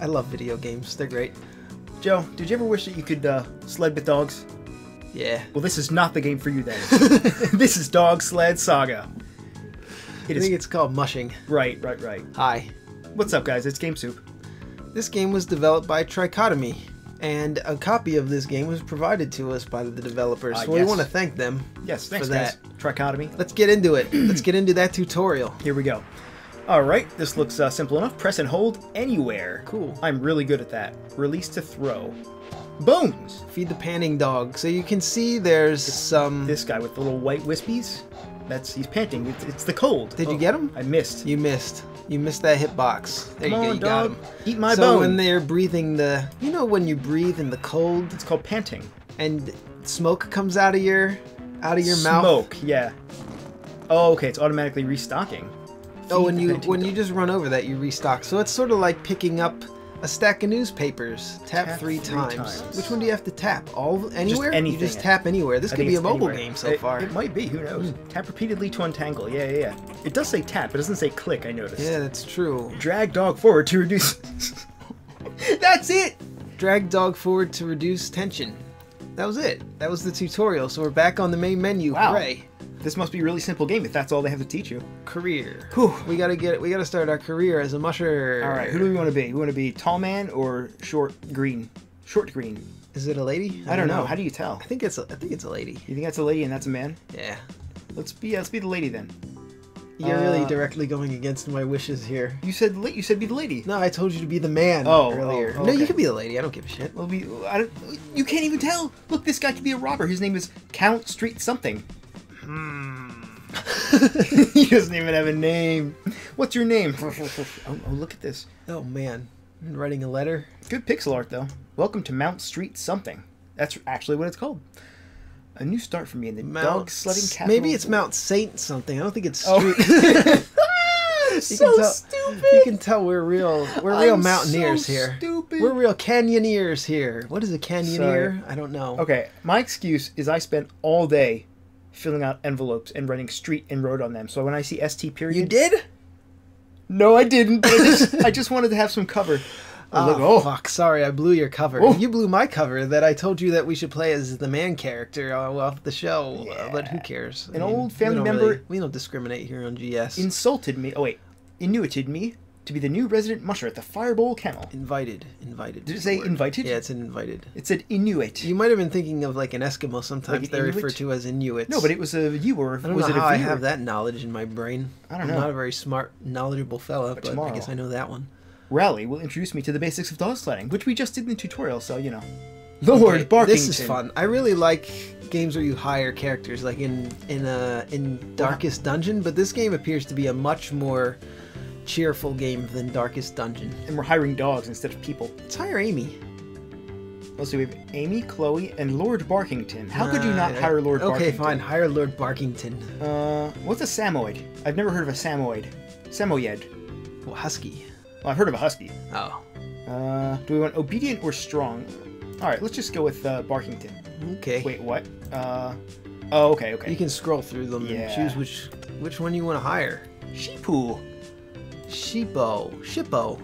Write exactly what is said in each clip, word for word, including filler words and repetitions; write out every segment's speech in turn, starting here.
I love video games. They're great. Joe, did you ever wish that you could uh, sled with dogs? Yeah. Well, this is not the game for you then. This is Dog Sled Saga. It I is... think it's called mushing. Right, right, right. Hi. What's up, guys? It's Game Soup. This game was developed by Trichotomy, and a copy of this game was provided to us by the developers. Uh, so yes. we want to thank them. Yes, thanks, for guys. that. Trichotomy. Let's get into it. Let's get into that tutorial. Here we go. All right, this looks uh, simple enough. Press and hold anywhere. Cool. I'm really good at that. Release to throw. Bones. Feed the panting dog. So you can see there's some... This guy with the little white wispies. That's he's panting. It's, it's the cold. Did oh, you get him? I missed. You missed. You missed that hitbox. There Come you go. on, You dog. got him. Eat my so bone. when they're breathing the... You know when you breathe in the cold? It's called panting. And smoke comes out of your out of your mouth? Smoke, yeah. Oh, okay. It's automatically restocking. Oh, Feed when the you panting when dog. you just run over that, you restock. So it's sort of like picking up a stack of newspapers. Tap, Tap three, three times. times. Which one do you have to tap? All anywhere? anything. You just tap anywhere. This I could think be a it's mobile anywhere. game so it, far. It might be. Who knows? Tap repeatedly to untangle. Yeah, yeah, yeah. It does say tap. It doesn't say click, I noticed. Yeah, that's true. Drag dog forward to reduce... That's it! Drag dog forward to reduce tension. That was it. That was the tutorial. So we're back on the main menu. Wow. Hooray. This must be a really simple game if that's all they have to teach you. Career. Whew. We gotta get. We gotta start our career as a musher. All right, who do we want to be? We want to be tall man or short green? Short green. Is it a lady? I don't know. How do you tell? I think it's. A, I think it's a lady. You think that's a lady and that's a man? Yeah. Let's be. Yeah, let's be the lady then. You're Uh, really directly going against my wishes here. You said la- you said be the lady. No, I told you to be the man Oh, earlier. oh, oh, No, you okay. can be the lady. I don't give a shit. Well, be. I don't, you can't even tell. Look, this guy could be a robber. His name is Count Street something. Hmm. He doesn't even have a name. What's your name? oh, oh, look at this. Oh man, I'm writing a letter. Good pixel art, though. Welcome to Mount Street something. That's actually what it's called. A new start for me in the dog sledding capital. Maybe it's Mount Saint something. I don't think it's Oh. street. You so can tell, stupid. You can tell we're real. We're real I'm mountaineers so here. stupid. We're real canyoneers here. What is a canyoneer? I don't know. Okay, my excuse is I spent all day filling out envelopes and writing street and road on them. So when I see S T period... You did? No, I didn't. But I just, I just wanted to have some cover. Oh, look, oh. fuck. Sorry, I blew your cover. Oh. You blew my cover that I told you that we should play as the man character uh, off the show. Yeah. Uh, but who cares? An old family we don't member- really- we don't discriminate here on G S. Insulted me... Oh, wait. Inuited me to be the new resident musher at the Firebowl Kennel. Invited. Invited. Did it say word. invited? Yeah, it's an invited. It said Inuit. You might have been thinking of like an Eskimo. Sometimes Like an they're Inuit? referred to as Inuits. No, but it was a you or I don't was know it how a I viewer? have that knowledge in my brain. I don't I'm know. not a very smart, knowledgeable fella, But but, tomorrow- I guess I know that one. Rally will introduce me to the basics of dog sledding, which we just did in the tutorial, so, you know. Lord Okay, Barkington. This is fun. I really like games where you hire characters, like in in uh, in Darkest Dungeon, but this game appears to be a much more cheerful game than Darkest Dungeon. And we're hiring dogs instead of people. Let's hire Amy. Let's see, we have Amy, Chloe, and Lord Barkington. How could you Uh, not hire Lord Okay, Barkington? fine. Hire Lord Barkington. Uh, what's a Samoyed? I've never heard of a Samoyed. Samoyed. Well, Husky. Well, I've heard of a Husky. Oh. Uh, do we want obedient or strong? Alright, let's just go with uh, Barkington. Okay. Wait, what? Uh, oh, okay, okay. You can scroll through them Yeah. and choose which which one you want to hire. Sheepoo. Shippo. Shippo.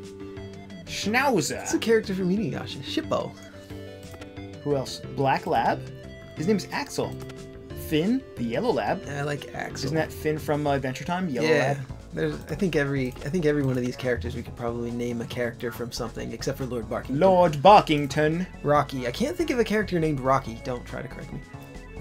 Schnauzer. It's a character from Inuyasha. Shippo. Who else? Black Lab? His name's Axel. Finn, the Yellow Lab. I like Axel. Isn't that Finn from uh, Adventure Time? Yellow yeah. Lab? There's, I think every I think every one of these characters we could probably name a character from something, except for Lord Barkington. Lord Barkington. Rocky. I can't think of a character named Rocky. Don't try to correct me.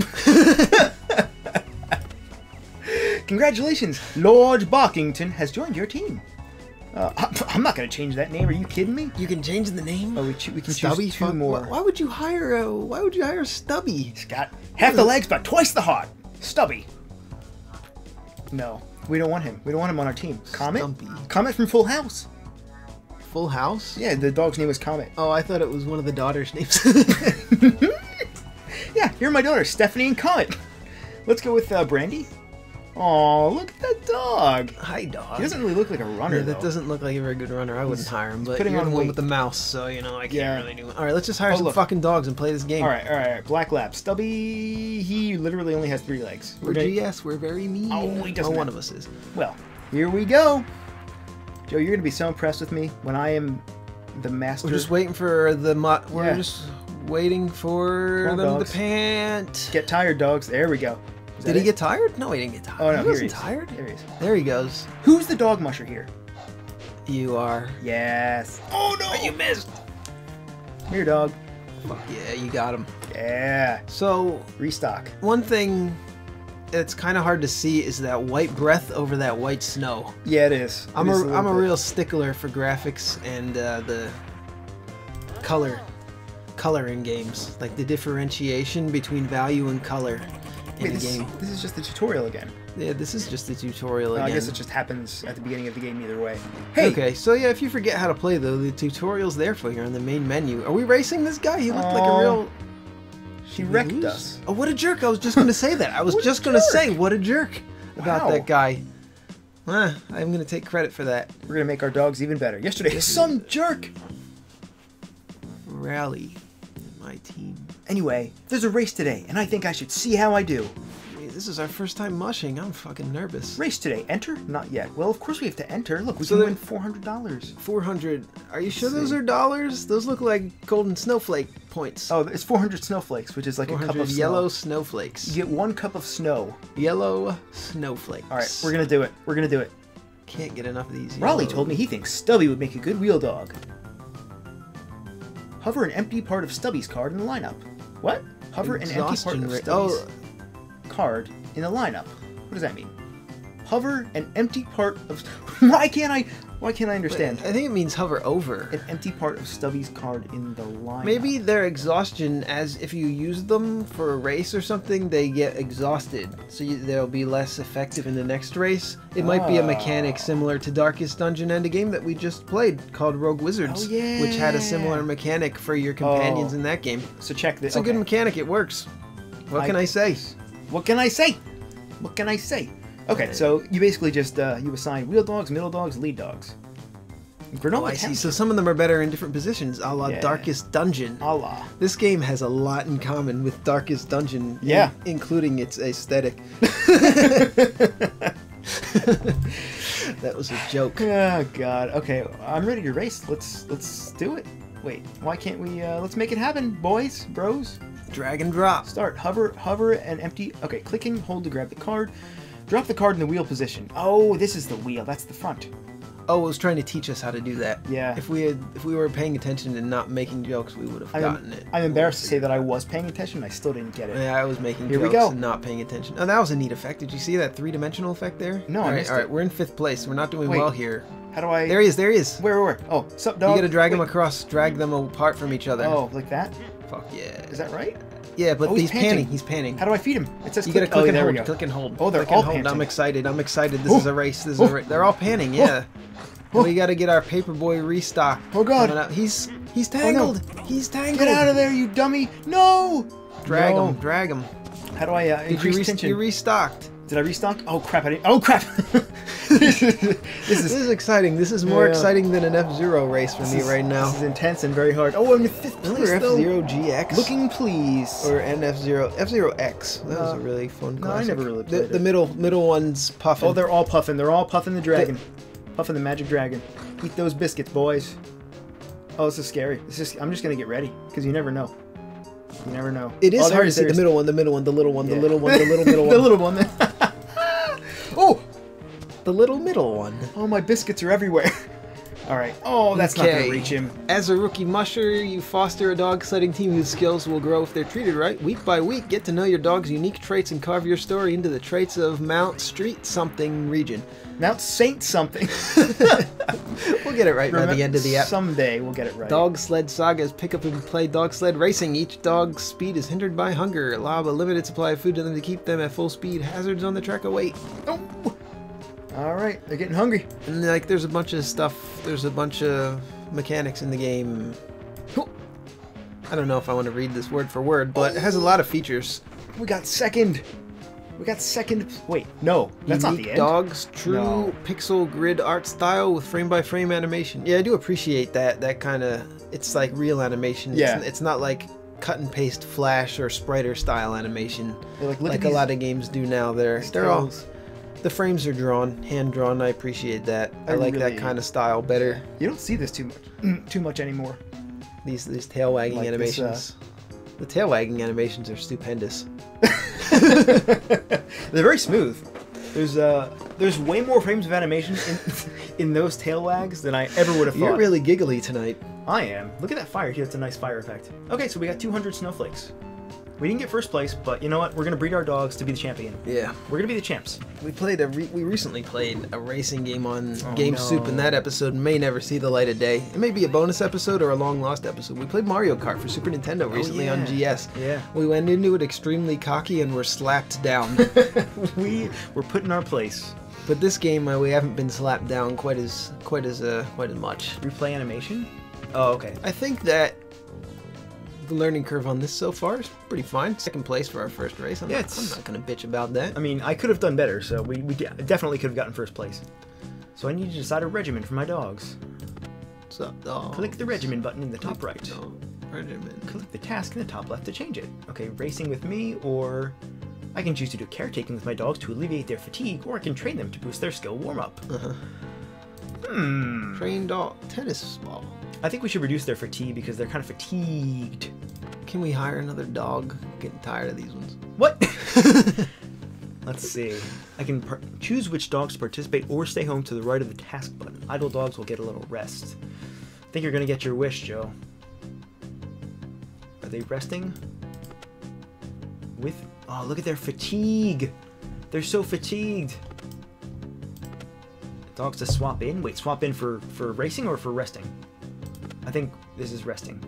Congratulations, Lord Barkington has joined your team. Uh, I'm not going to change that name. Are you kidding me? You can change the name. Oh, we, cho- we can Stubby. choose two Fuck, more. Why, why would you hire a Why would you hire Stubby? He's got half the legs, but twice the heart. Stubby. No, we don't want him. We don't want him on our team. Comet? Stumpy. Comet from Full House. Full House? Yeah, the dog's name was Comet. Oh, I thought it was one of the daughters' names. Yeah, you're my daughter, Stephanie and Comet. Let's go with uh, Brandy. Aw, look at that dog. Hi, dog. He doesn't really look like a runner, Yeah, that though. doesn't look like a very good runner. I wouldn't He's hire him, but putting you're on the one weight. with the mouse, so, you know, I can't Yeah. really do it. All right, let's just hire Oh, some look. fucking dogs and play this game. All right, all right, all right. Black Lab. Stubby, he literally only has three legs. We're gonna- G S. We're very mean. Oh, he doesn't one have- of us is. Well, here we go. Joe, you're going to be so impressed with me when I am the master. We're just waiting for the mo We're Yeah. just waiting for on, them dogs. to pant. Get tired, dogs. There we go. Is Did that he it? get tired? No, he didn't get tired. Oh, no, he here wasn't he is. tired. There he is. There he goes. Who's the dog musher here? You are. Yes. Oh, no. You missed. Here, dog. Fuck yeah, you got him. Yeah. So, Restock. one thing that's kind of hard to see is that white breath over that white snow. Yeah, it is. It I'm is a, little I'm a bit. real stickler for graphics and uh, the color color in games, like the differentiation between value and color in Wait, a this, game. this is just the tutorial again. Yeah, this is just a tutorial Uh, again. I guess it just happens at the beginning of the game either way. Hey. Okay, so yeah, if you forget how to play though, the tutorial's there for you on the main menu. Are we racing this guy? He looked like Aw. a real... She Did we wrecked lose? us. Oh, what a jerk! I was just gonna say that. I was What a just gonna jerk. say what a jerk about Wow. that guy. Ah, I'm gonna take credit for that. We're gonna make our dogs even better. Yesterday, some jerk. Rally, my team. Anyway, there's a race today, and I think I should see how I do. Hey, this is our first time mushing. I'm fucking nervous. Race today. Enter? Not yet. Well, of course we have to enter. Look, we So can there- win four hundred dollars. four hundred. Are you sure Let's those see. are dollars? Those look like golden snowflake points. Oh, it's four hundred snowflakes, which is like a cup 400 of snow. yellow You snowflakes. get one cup of snow. Yellow snowflakes. All right, we're gonna do it. We're gonna do it. Can't get enough of these. Raleigh yellow- told me he thinks Stubby would make a good wheel dog. Hover an empty part of Stubby's card in the lineup. What? Hover an empty part Exhaustion of rate. Stubby's Oh, card in the lineup. What does that mean? Hover an empty part of. Why can't I? Why can't I understand? I think it means hover over. An empty part of Stubby's card in the lineup. Maybe their exhaustion, as if you use them for a race or something, they get exhausted, so you, they'll be less effective in the next race. It might be a mechanic Oh. similar to Darkest Dungeon and a game that we just played called Rogue Wizards, Oh, which had a similar yeah. mechanic for your companions Oh. in that game. So check this. It's a good mechanic. It works. What I- can I say? What can I say? What can I say? Okay, so you basically just uh, you assign wheel dogs, middle dogs, lead dogs. Granola Oh, I see. Township. So some of them are better in different positions, a la Yeah. Darkest Dungeon. Allah. This game has a lot in common with Darkest Dungeon, in- Yeah. including its aesthetic. That was a joke. Oh God. Okay, I'm ready to race. Let's let's do it. Wait, why can't we? Uh, let's make it happen, boys, bros. Drag and drop. Start. Hover, hover, and empty. Okay, click and hold to grab the card. Drop the card in the wheel position. Oh, this is the wheel. That's the front. Oh, it was trying to teach us how to do that. Yeah. If we had, if we were paying attention and not making jokes, we would have I'm, gotten it. I'm embarrassed to say that I was paying attention. I still didn't get it. Yeah, I was making Here we jokes go. and not paying attention. Oh, that was a neat effect. Did you see that three-dimensional effect there? No, I all right, missed all right. it. We're in fifth place. We're not doing Wait. well here. How do I? There he is. There he is. Where, where, where? Oh, sup, dog? You gotta drag Wait. them across. Drag them apart from each other. Oh, like that? Fuck yeah. Is that right? Yeah, but Oh, he's, he's panting. panting. He's panting. How do I feed him? It says You click. gotta click oh, and there hold. we go. Click and hold. Oh, they're click all and hold. I'm panting. excited. I'm excited. This Oh. is a race. This is Oh. a ra- They're all panting. Yeah. Oh. We gotta get our paperboy restock. Oh, God. coming up. He's he's tangled. He's tangled. Get out of there, you dummy! No! Drag No. him. Drag him. How do I uh, Did you, increase re- tension? you restocked? Did I restock? Oh crap! I didn't. Oh crap! this is this This is is exciting. This is more Yeah. exciting than an F-Zero race for this me is- right now. This is intense and very hard. Oh, I'm in fifth place Remember though. F-Zero G X? Looking please. Or an F-Zero F-Zero X. That was No. a really fun No, I classic. never really the, played the it. middle middle one's puffing. Oh, they're all puffing. They're all puffing the dragon. Puffing the magic dragon. Eat those biscuits, boys. Oh, this is scary. This is. I'm just gonna get ready because you never know. You never know. It is oh, there hard to is, see there the is. middle one, the middle one, the little one, the Yeah. little one, the little middle one. the little one. There. oh, The little middle one. oh, my biscuits are everywhere. All right. Oh, that's not Okay. gonna reach him. As a rookie musher, you foster a dog sledding team whose skills will grow if they're treated right. Week by week, get to know your dog's unique traits and carve your story into the traits of Mount Street something region. Mount Saint something. We'll get it right by the end of the app. Someday we'll get it right. Dog Sled Saga is pick up and play dog sled racing. Each dog's speed is hindered by hunger. Allow a limited supply of food to them to keep them at full speed. Hazards on the track await. Oh. All right, they're getting hungry. And like, there's a bunch of stuff. There's a bunch of mechanics in the game. I don't know if I want to read this word for word, but it has a lot of features. We got second. We got second. Wait, no, that's Unique not the end. dogs, true No. pixel grid art style with frame by frame animation. Yeah, I do appreciate that. That kind of, it's like real animation. Yeah. It's, it's not like cut and paste Flash or Spriter style animation They're like, look like at a these lot of games do now. They're they're all skills. The frames are drawn, hand drawn. I appreciate that. I, I like really- that kind of style better. You don't see this too much, too much anymore. These these tail wagging Like this, animations. The tail wagging animations are stupendous. They're very smooth. There's uh, there's way more frames of animation in, in those tail wags than I ever would have thought. You're really giggly tonight. I am. Look at that fire here. It's a nice fire effect. Okay, so we got two hundred snowflakes. We didn't get first place, but you know what? We're gonna breed our dogs to be the champion. Yeah. We're gonna be the champs. We played a re we recently played a racing game on Oh, Game no. Soup, and that episode may never see the light of day. It may be a bonus episode or a long lost episode. We played Mario Kart for Super Nintendo recently on yeah. G S. Yeah. We went into it extremely cocky and were slapped down. we were put in our place. But this game, uh, we haven't been slapped down quite as quite as uh, quite as much. Replay animation? Oh, okay. I think that the learning curve on this so far is pretty fine. Second place for our first race. I'm, Yeah, not, it's- I'm not gonna bitch about that. I mean, I could have done better, so we, we de- definitely could have gotten first place. So I need to decide a regimen for my dogs. What's up, dog? Click the regimen button in the top right. Regimen. Click the task in the top left to change it. Okay, racing with me, or I can choose to do caretaking with my dogs to alleviate their fatigue, or I can train them to boost their skill warm-up. Uh-huh. Hmm. Train dog. Tennis ball. I think we should reduce their fatigue because they're kind of fatigued. Can we hire another dog? I'm getting tired of these ones. What? Let's see. I can par- choose which dogs to participate or stay home to the right of the task button. Idle dogs will get a little rest. I think you're gonna get your wish, Joe. Are they resting? With... Oh, look at their fatigue! They're so fatigued! Dogs to swap in? Wait, swap in for, for racing or for resting? I think this is resting.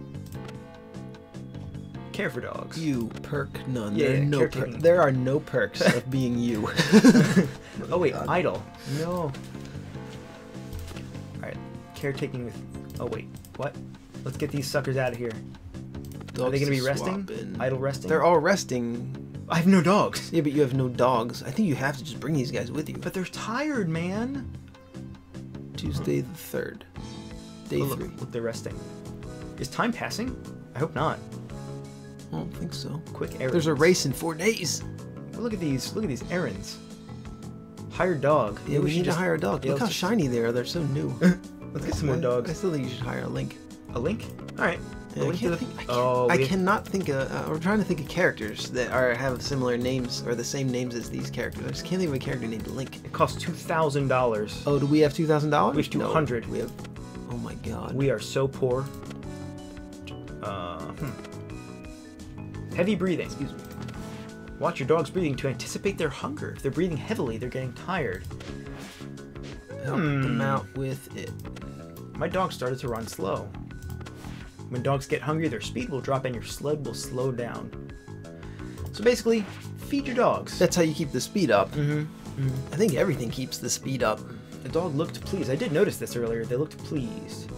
Care for dogs. You perk none. Yeah, there, are yeah, no per- caretaking. there are no perks of being you. Oh wait, God. idle. No. Alright, caretaking with... Oh wait, what? Let's get these suckers out of here. Dogs Are they gonna to be resting? swap in. Idle resting? They're all resting. I have no dogs. Yeah, but you have no dogs. I think you have to just bring these guys with you. But they're tired, man. Tuesday the third. Day Oh, look, three. look, they're resting. Is time passing? I hope not. I don't think so. Quick errands. There's a race in four days. Well, look at these. Look at these errands. Hired dog. Yeah, Maybe we should need just- to hire a dog. yeah, Look how let's just- shiny they are. They're so new. Let's get some more I- dogs. I still think you should hire a Link. A link? Alright. Yeah, I link to can't the- think. I, can't, Oh, I we- cannot think of. Uh, we're trying to think of characters that are have similar names or the same names as these characters. I just can't think of a character named Link. It costs two thousand dollars. Oh, do we have two thousand dollars? We have two hundred. We have. Oh my god. We are so poor. Uh, hmm. Heavy breathing. Excuse me. Watch your dog's breathing to anticipate their hunger. If they're breathing heavily, they're getting tired. Help Hmm. them out with it. My dog started to run slow. When dogs get hungry, their speed will drop and your sled will slow down. So basically, feed your dogs. That's how you keep the speed up. Mm-hmm. I think everything keeps the speed up. The dog looked pleased. I did notice this earlier. They looked pleased.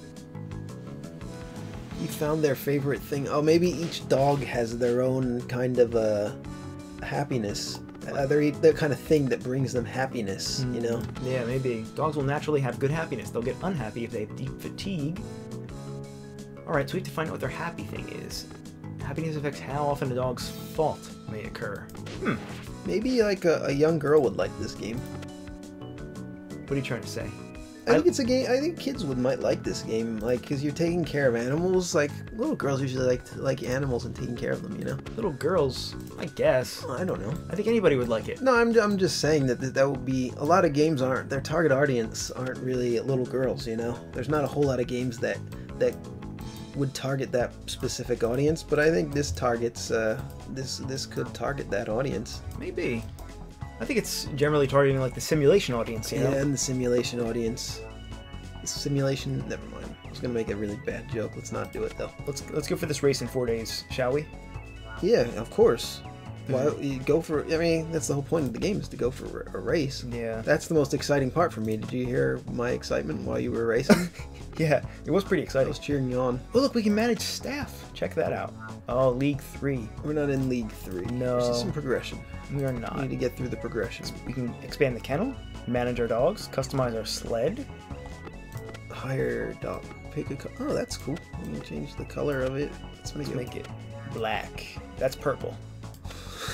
You found their favorite thing. Oh, maybe each dog has their own kind of uh, happiness. Uh, they're the kind of thing that brings them happiness, you know? Yeah, maybe. Dogs will naturally have good happiness. They'll get unhappy if they have deep fatigue. Alright, so we have to find out what their happy thing is. Happiness affects how often a dog's fault may occur. Hmm. Maybe like a, a young girl would like this game. What are you trying to say? I think it's a game. I think kids would might like this game, like because you're taking care of animals. Like little girls usually like to like animals and taking care of them. You know. Little girls, I guess. I don't know. I think anybody would like it. No, I'm I'm just saying that that, that would be a lot of games aren't their target audience aren't really little girls. You know, there's not a whole lot of games that that would target that specific audience. But I think this targets uh, this this could target that audience. Maybe. I think it's generally targeting like the simulation audience, you know? Yeah, and the simulation audience. The simulation. Never mind. I was gonna make a really bad joke. Let's not do it though. Let's let's go for this race in four days, shall we? Yeah, of course. Why you go for? I mean, that's the whole point of the game is to go for a race. Yeah. That's the most exciting part for me. Did you hear my excitement while you were racing? Yeah, it was pretty I exciting. was cheering you on. Oh, look, we can manage staff. Check that out. Oh, League three. We're not in League Three. No. There's just some progression. We are We not. need to get through the progression. We can expand the kennel, manage our dogs, customize our sled. Hire dog. Pick a. Co- oh, that's cool. We can change the color of it. Let's make Let's it. make it black. That's purple.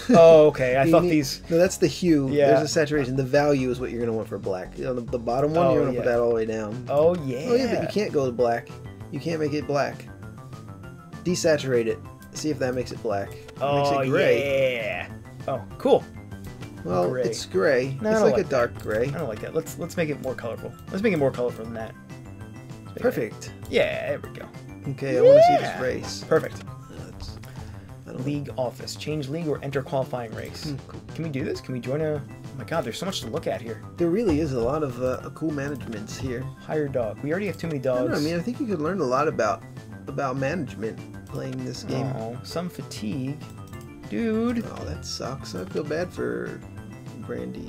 Oh, okay. I You thought need- these. No, that's the hue. Yeah. There's a saturation. The value is what you're gonna want for black. You know, the, the bottom one, Oh, you're gonna yeah. put that all the way down. Oh yeah. Oh yeah, but you can't go to black. You can't make it black. Desaturate it. See if that makes it black. It Oh makes it gray. yeah. Oh, cool. Well, Gray. it's gray. No, I it's don't like, like a dark gray. I don't like that. Let's let's make it more colorful. Let's make it more colorful than that. Let's make Perfect. it- Yeah, there we go. Okay, I want to see Yeah. this race. Perfect. Uh, it's- I don't League office. Change league or enter qualifying race. Hmm, cool. Can we do this? Can we join a... Oh my god, there's so much to look at here. There really is a lot of uh, cool managements here. Hire dog. We already have too many I don't dogs. know, I mean, I think you could learn a lot about about management playing this game. Oh, some fatigue. Dude. Oh, that sucks. I feel bad for Brandy.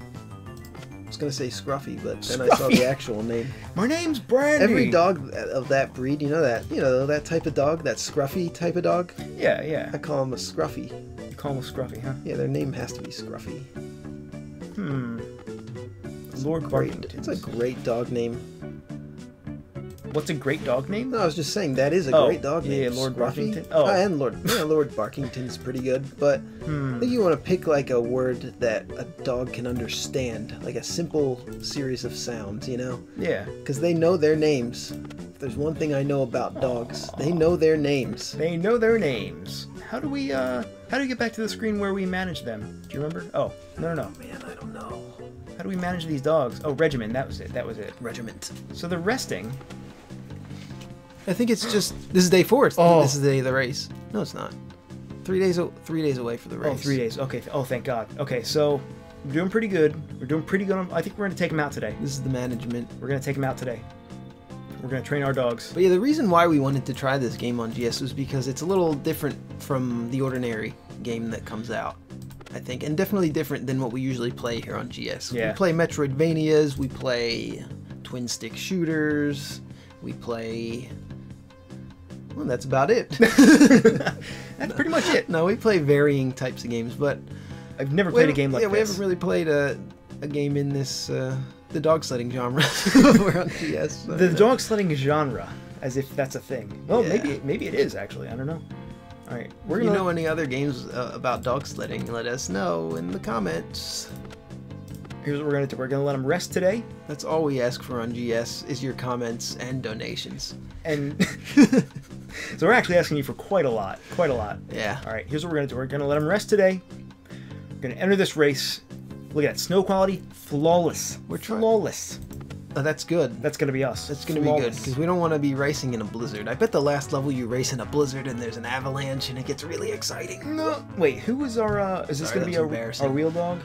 I was gonna say Scruffy, but then I saw Scruffy. the actual name. My name's Brandy. Every dog of that breed, you know that, you know that type of dog, that Scruffy type of dog. Yeah, yeah. I call him a Scruffy. You call him a Scruffy, huh? Yeah, their name has to be Scruffy. Hmm. Lord Great. Barkington. It's a great dog name. What's a great dog name? No, I was just saying that is a Oh, great dog yeah, name. Lord Scruffy. Barkington. Oh. Ah, and Lord, yeah, Lord Barkington's pretty good, but I Hmm. think you want to pick like a word that a dog can understand, like a simple series of sounds, you know? Yeah. Because they know their names. If there's one thing I know about dogs, they know their names. They know their names. How do we, uh, how do we get back to the screen where we manage them? Do you remember? Oh, no, no, no. Man, I don't know. How do we manage these dogs? Oh, regimen. That was it. That was it. Regiment. So they're resting. I think it's just this is day four. It's, Oh. This is the day of the race. No, it's not. Three days. o- Three days away for the race. Oh, three days. Okay. Oh, thank God. Okay, so we're doing pretty good. We're doing pretty good. On, I think we're going to take them out today. This is the management. We're going to take them out today. We're going to train our dogs. But yeah, the reason why we wanted to try this game on G S was because it's a little different from the ordinary game that comes out, I think, and definitely different than what we usually play here on G S. Yeah. We play Metroidvanias, we play twin stick shooters, we play. Well, that's about it. That's pretty much it. No, we play varying types of games, but I've never we played a haven't- game like yeah, this. we haven't really played a, a game in this uh, the dog sledding genre. We're on G S. so, The yeah. dog sledding genre, as if that's a thing. Well, Yeah. maybe maybe it is actually. I don't know. All right, we're If you gonna. know any other games uh, about dog sledding, let us know in the comments. Here's what we're gonna do. We're gonna let them rest today, That's all we ask for on G S is your comments and donations. and so we're actually asking you for quite a lot, quite a lot. Yeah. All right, here's what we're gonna do. We're gonna let them rest today. We're gonna enter this race. Look at that snow quality, flawless. We're trying- flawless. Oh, that's good. That's gonna be us. That's gonna be good Flawless. because we don't want to be racing in a blizzard. I bet the last level you race in a blizzard and there's an avalanche and it gets really exciting. No, wait. Who was our? Uh, is this Sorry, gonna be that's our, embarrassing. our wheel dog?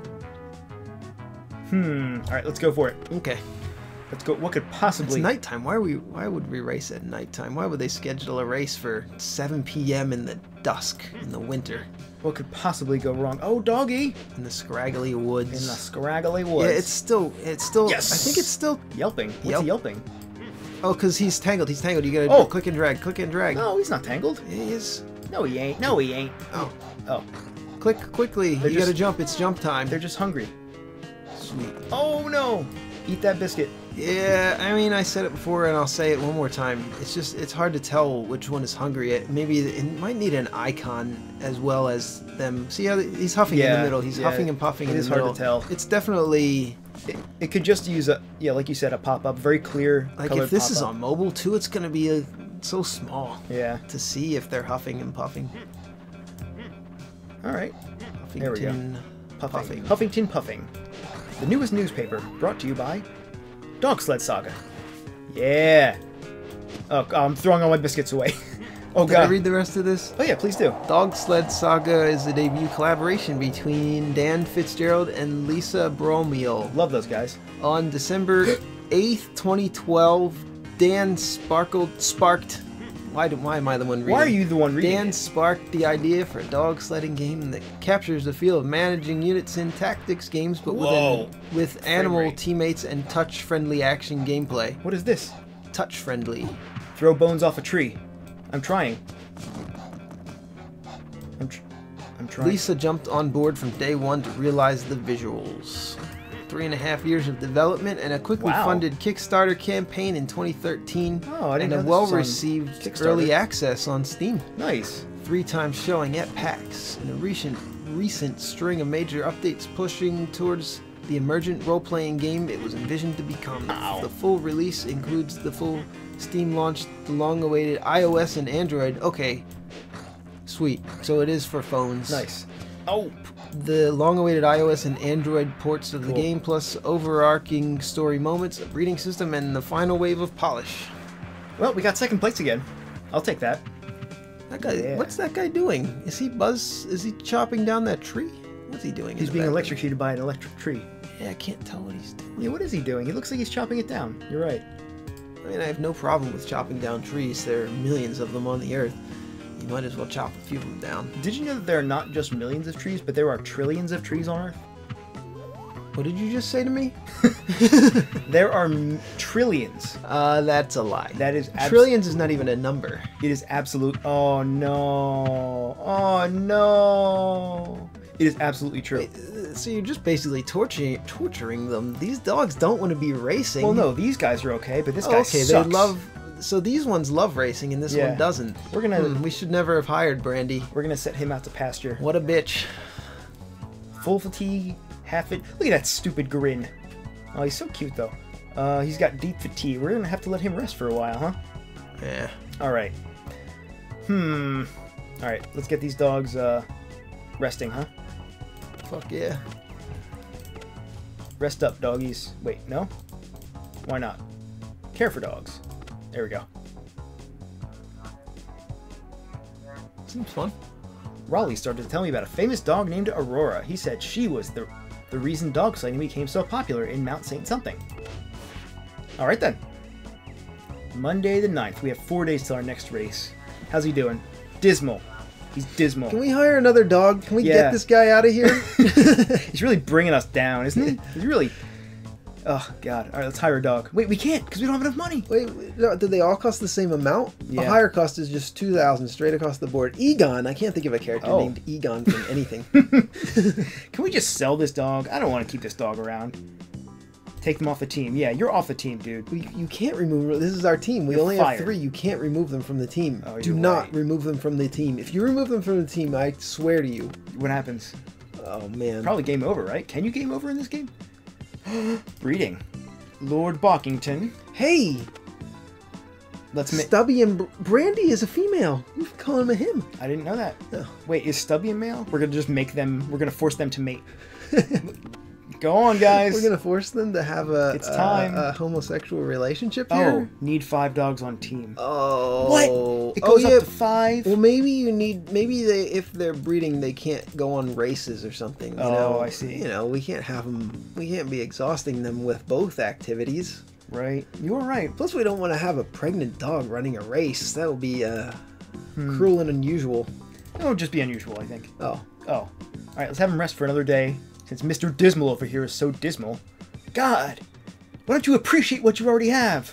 Hmm. All right, let's go for it. Okay. Let's go. What could It's possibly? nighttime. Why are we? Why would we race at nighttime? Why would they schedule a race for seven P M in the dusk in the winter What could possibly go wrong? Oh, doggy! in the scraggly In woods? the scraggly woods. Yeah, it's still. It's still. Yes! I think it's still. yelping. What's Yelp. he yelping? Oh, because he's tangled. He's tangled. You gotta Oh. click and drag. Click and drag. No, he's not tangled. He is. No, he ain't. No, he ain't. Oh. Oh, Click quickly. They're you just- gotta jump. It's jump time. they're just hungry. Sweet. Oh no! Eat that biscuit. Yeah, I mean, I said it before and I'll say it one more time. It's just, it's hard to tell which one is hungry. It, maybe it might need an icon as well as them. See how he's huffing in Yeah, the middle. He's yeah, huffing and puffing it in is the hard to middle. tell. It's definitely, It, it could just use a yeah, like you said, a pop up, very clear. like colored if this is pop-up. on mobile too, it's going to be a, so small Yeah. to see if they're huffing and puffing. All right. Huffington, There we go. puffing. Puffing. Huffington Puffing. The newest newspaper brought to you by Dog Sled Saga. Yeah. Oh, I'm throwing all my biscuits away. Oh Did I god. read the rest of this? Oh yeah, please do. Dog Sled Saga is a debut collaboration between Dan Fitzgerald and Lisa Bromeel. Love those guys. On December eighth, twenty twelve, Dan sparkled, sparked. Why, do, why am I the one reading? Why are you the one reading Dan it? sparked the idea for a dog sledding game that captures the feel of managing units in tactics games, but with, Whoa. an, with animal rate. teammates and touch-friendly action gameplay. What is this? Touch-friendly. Throw bones off a tree. I'm trying. I'm, tr I'm trying. Lisa jumped on board from day one to realize the visuals. Three and a half years of development and a quickly Wow. funded Kickstarter campaign in tweneen thirteen, Oh, I and didn't a know this was on well-received Kickstarter. early access on Steam. Nice. three times showing at PAX. In a recent recent string of major updates pushing towards the emergent role-playing game it was envisioned to become. Ow. The full release includes the full Steam launch, the long-awaited iOS and Android. Okay, sweet. So it is for phones. Nice. Oh. The long-awaited iOS and Android ports of the Cool. game, plus overarching story moments, a breeding system, and the final wave of polish. Well, we got second place again. I'll take that. That guy, Yeah. what's that guy doing? Is he buzz? Is he chopping down that tree? What's he doing? in He's the being background? electrocuted by an electric tree. Yeah, I can't tell what he's doing. Yeah, what is he doing? He looks like he's chopping it down. You're right. I mean, I have no problem with chopping down trees. There are millions of them on the earth. You might as well chop a few of them down. Did you know that there are not just millions of trees, but there are trillions of trees on Earth? What did you just say to me? There are m- trillions. Uh, that's a lie. That is abs- Trillions is not even a number. It is absolute. Oh no! Oh no! It is absolutely true. Wait, uh, so you're just basically torturing torturing them. These dogs don't want to be racing. Well, no, these guys are okay, but this Oh, guy okay, sucks. they love. So these ones love racing, and this Yeah. one doesn't. We're gonna Hmm, we should never have hired Brandy. we're gonna set him out to pasture. What a bitch. Full fatigue, half it. Look at that stupid grin. Oh, he's so cute though. Uh, he's got deep fatigue. We're gonna have to let him rest for a while, huh? Yeah. All right. Hmm. All right. Let's get these dogs uh, resting, huh? Fuck yeah. Rest up, doggies. Wait, no? Why not? Care for dogs. There we go. Seems fun. Raleigh started to tell me about a famous dog named Aurora. He said she was the the reason dog sledding became so popular in Mount Saint something. All right then. Monday the ninth. We have four days till our next race. How's he doing? Dismal. He's dismal. Can we hire another dog? Can we Yeah. get this guy out of here? He's really bringing us down, isn't he? He's really. Oh God! All right, let's hire a dog. Wait, we can't because we don't have enough money. Wait, wait, no, did they all cost the same amount? Yeah. A higher cost is just two thousand straight across the board. Egon, I can't think of a character Oh. named Egon from anything. Can we just sell this dog? I don't want to keep this dog around. Take them off the team. Yeah, you're off the team, dude. We, you can't remove. This is our team. We You're only fired. have three. You can't remove them from the team. Oh, Do you're not right. remove them from the team. If you remove them from the team, I swear to you. What happens? Oh man. Probably game over, right? Can you game over in this game? Breeding. Lord Bockington. Hey, Let's make. Stubby and Br- Brandy is a female. You can call him a him. I didn't know that. No. Wait, is Stubby a male? We're gonna just make them. We're gonna force them to mate. Go on, guys. We're gonna force them to have a, It's a- time. a homosexual relationship Oh, here. need five dogs on team. Oh. What? It Oh, goes yeah. up to five. Well, maybe you need. Maybe they, if they're breeding, they can't go on races or something. You Oh, know? I see. You know, we can't have them. We can't be exhausting them with both activities. Right. You were right. Plus, we don't want to have a pregnant dog running a race. That would be uh, Hmm. cruel and unusual. It would just be unusual, I think. Oh, Oh. All right, let's have him rest for another day, since Mister Dismal over here is so dismal. God, why don't you appreciate what you already have?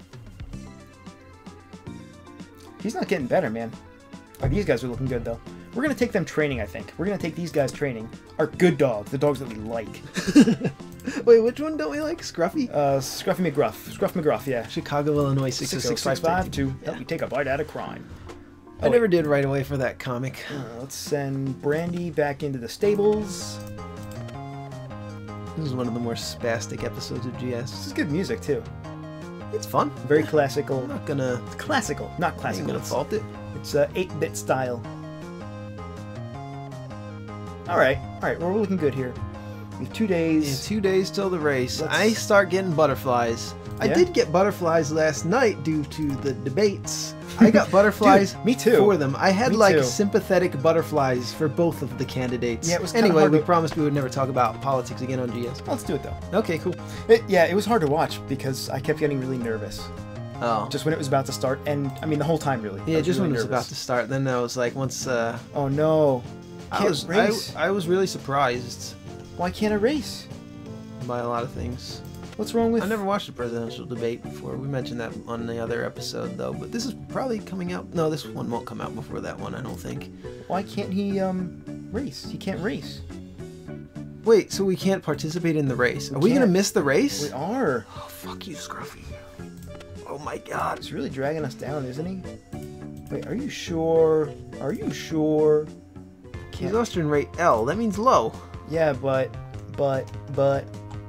He's not getting better, man. Oh, these guys are looking good, though. We're going to take them training, I think. We're going to take these guys training. Our good dogs, the dogs that we like. wait, which one don't we like? Scruffy? Uh, Scruffy McGruff. Scruff McGruff, yeah. Chicago, Illinois, six oh six five five to help you take a bite out of crime. I Oh, never did right away for that comic. Uh, let's send Brandy back into the stables. This is one of the more spastic episodes of G This S. is good music, too. It's fun. Very classical. I'm not gonna. It's classical, not I ain't classical. gonna It's, fault it. it's uh, eight-bit style. All right, all right. Well, we're looking good here. We have two Yeah, days. two days till the race. Let's- I start getting butterflies. I Yeah? did get butterflies last night due to the debates. I got butterflies Dude, me too. for them. I had Me like too. sympathetic butterflies for both of the candidates. Yeah, it was kinda anyway, hard we to- promised we would never talk about politics again on G S. Let's do it though. Okay, cool. It, yeah, it was hard to watch because I kept getting really nervous Oh, just when it was about to start, and I mean the whole time really. I yeah, was just really when it was nervous. about to start. Then I was like, once uh, Oh no! I Can't was, I, race. I was really surprised Why can't I race? by a lot of things. What's wrong with? I never watched a presidential debate before. We mentioned that on the other episode, though. But this is probably coming out. No, this one won't come out before that one, I don't think. Why can't he um race? He can't race. Wait, so we can't participate in the race? We Are we gonna can't. miss the race? We are. Oh, fuck you, Scruffy. Oh my god. He's really dragging us down, isn't he? Wait, are you sure? Are you sure? Testosterone rate L. That means low. Yeah, but, but, but.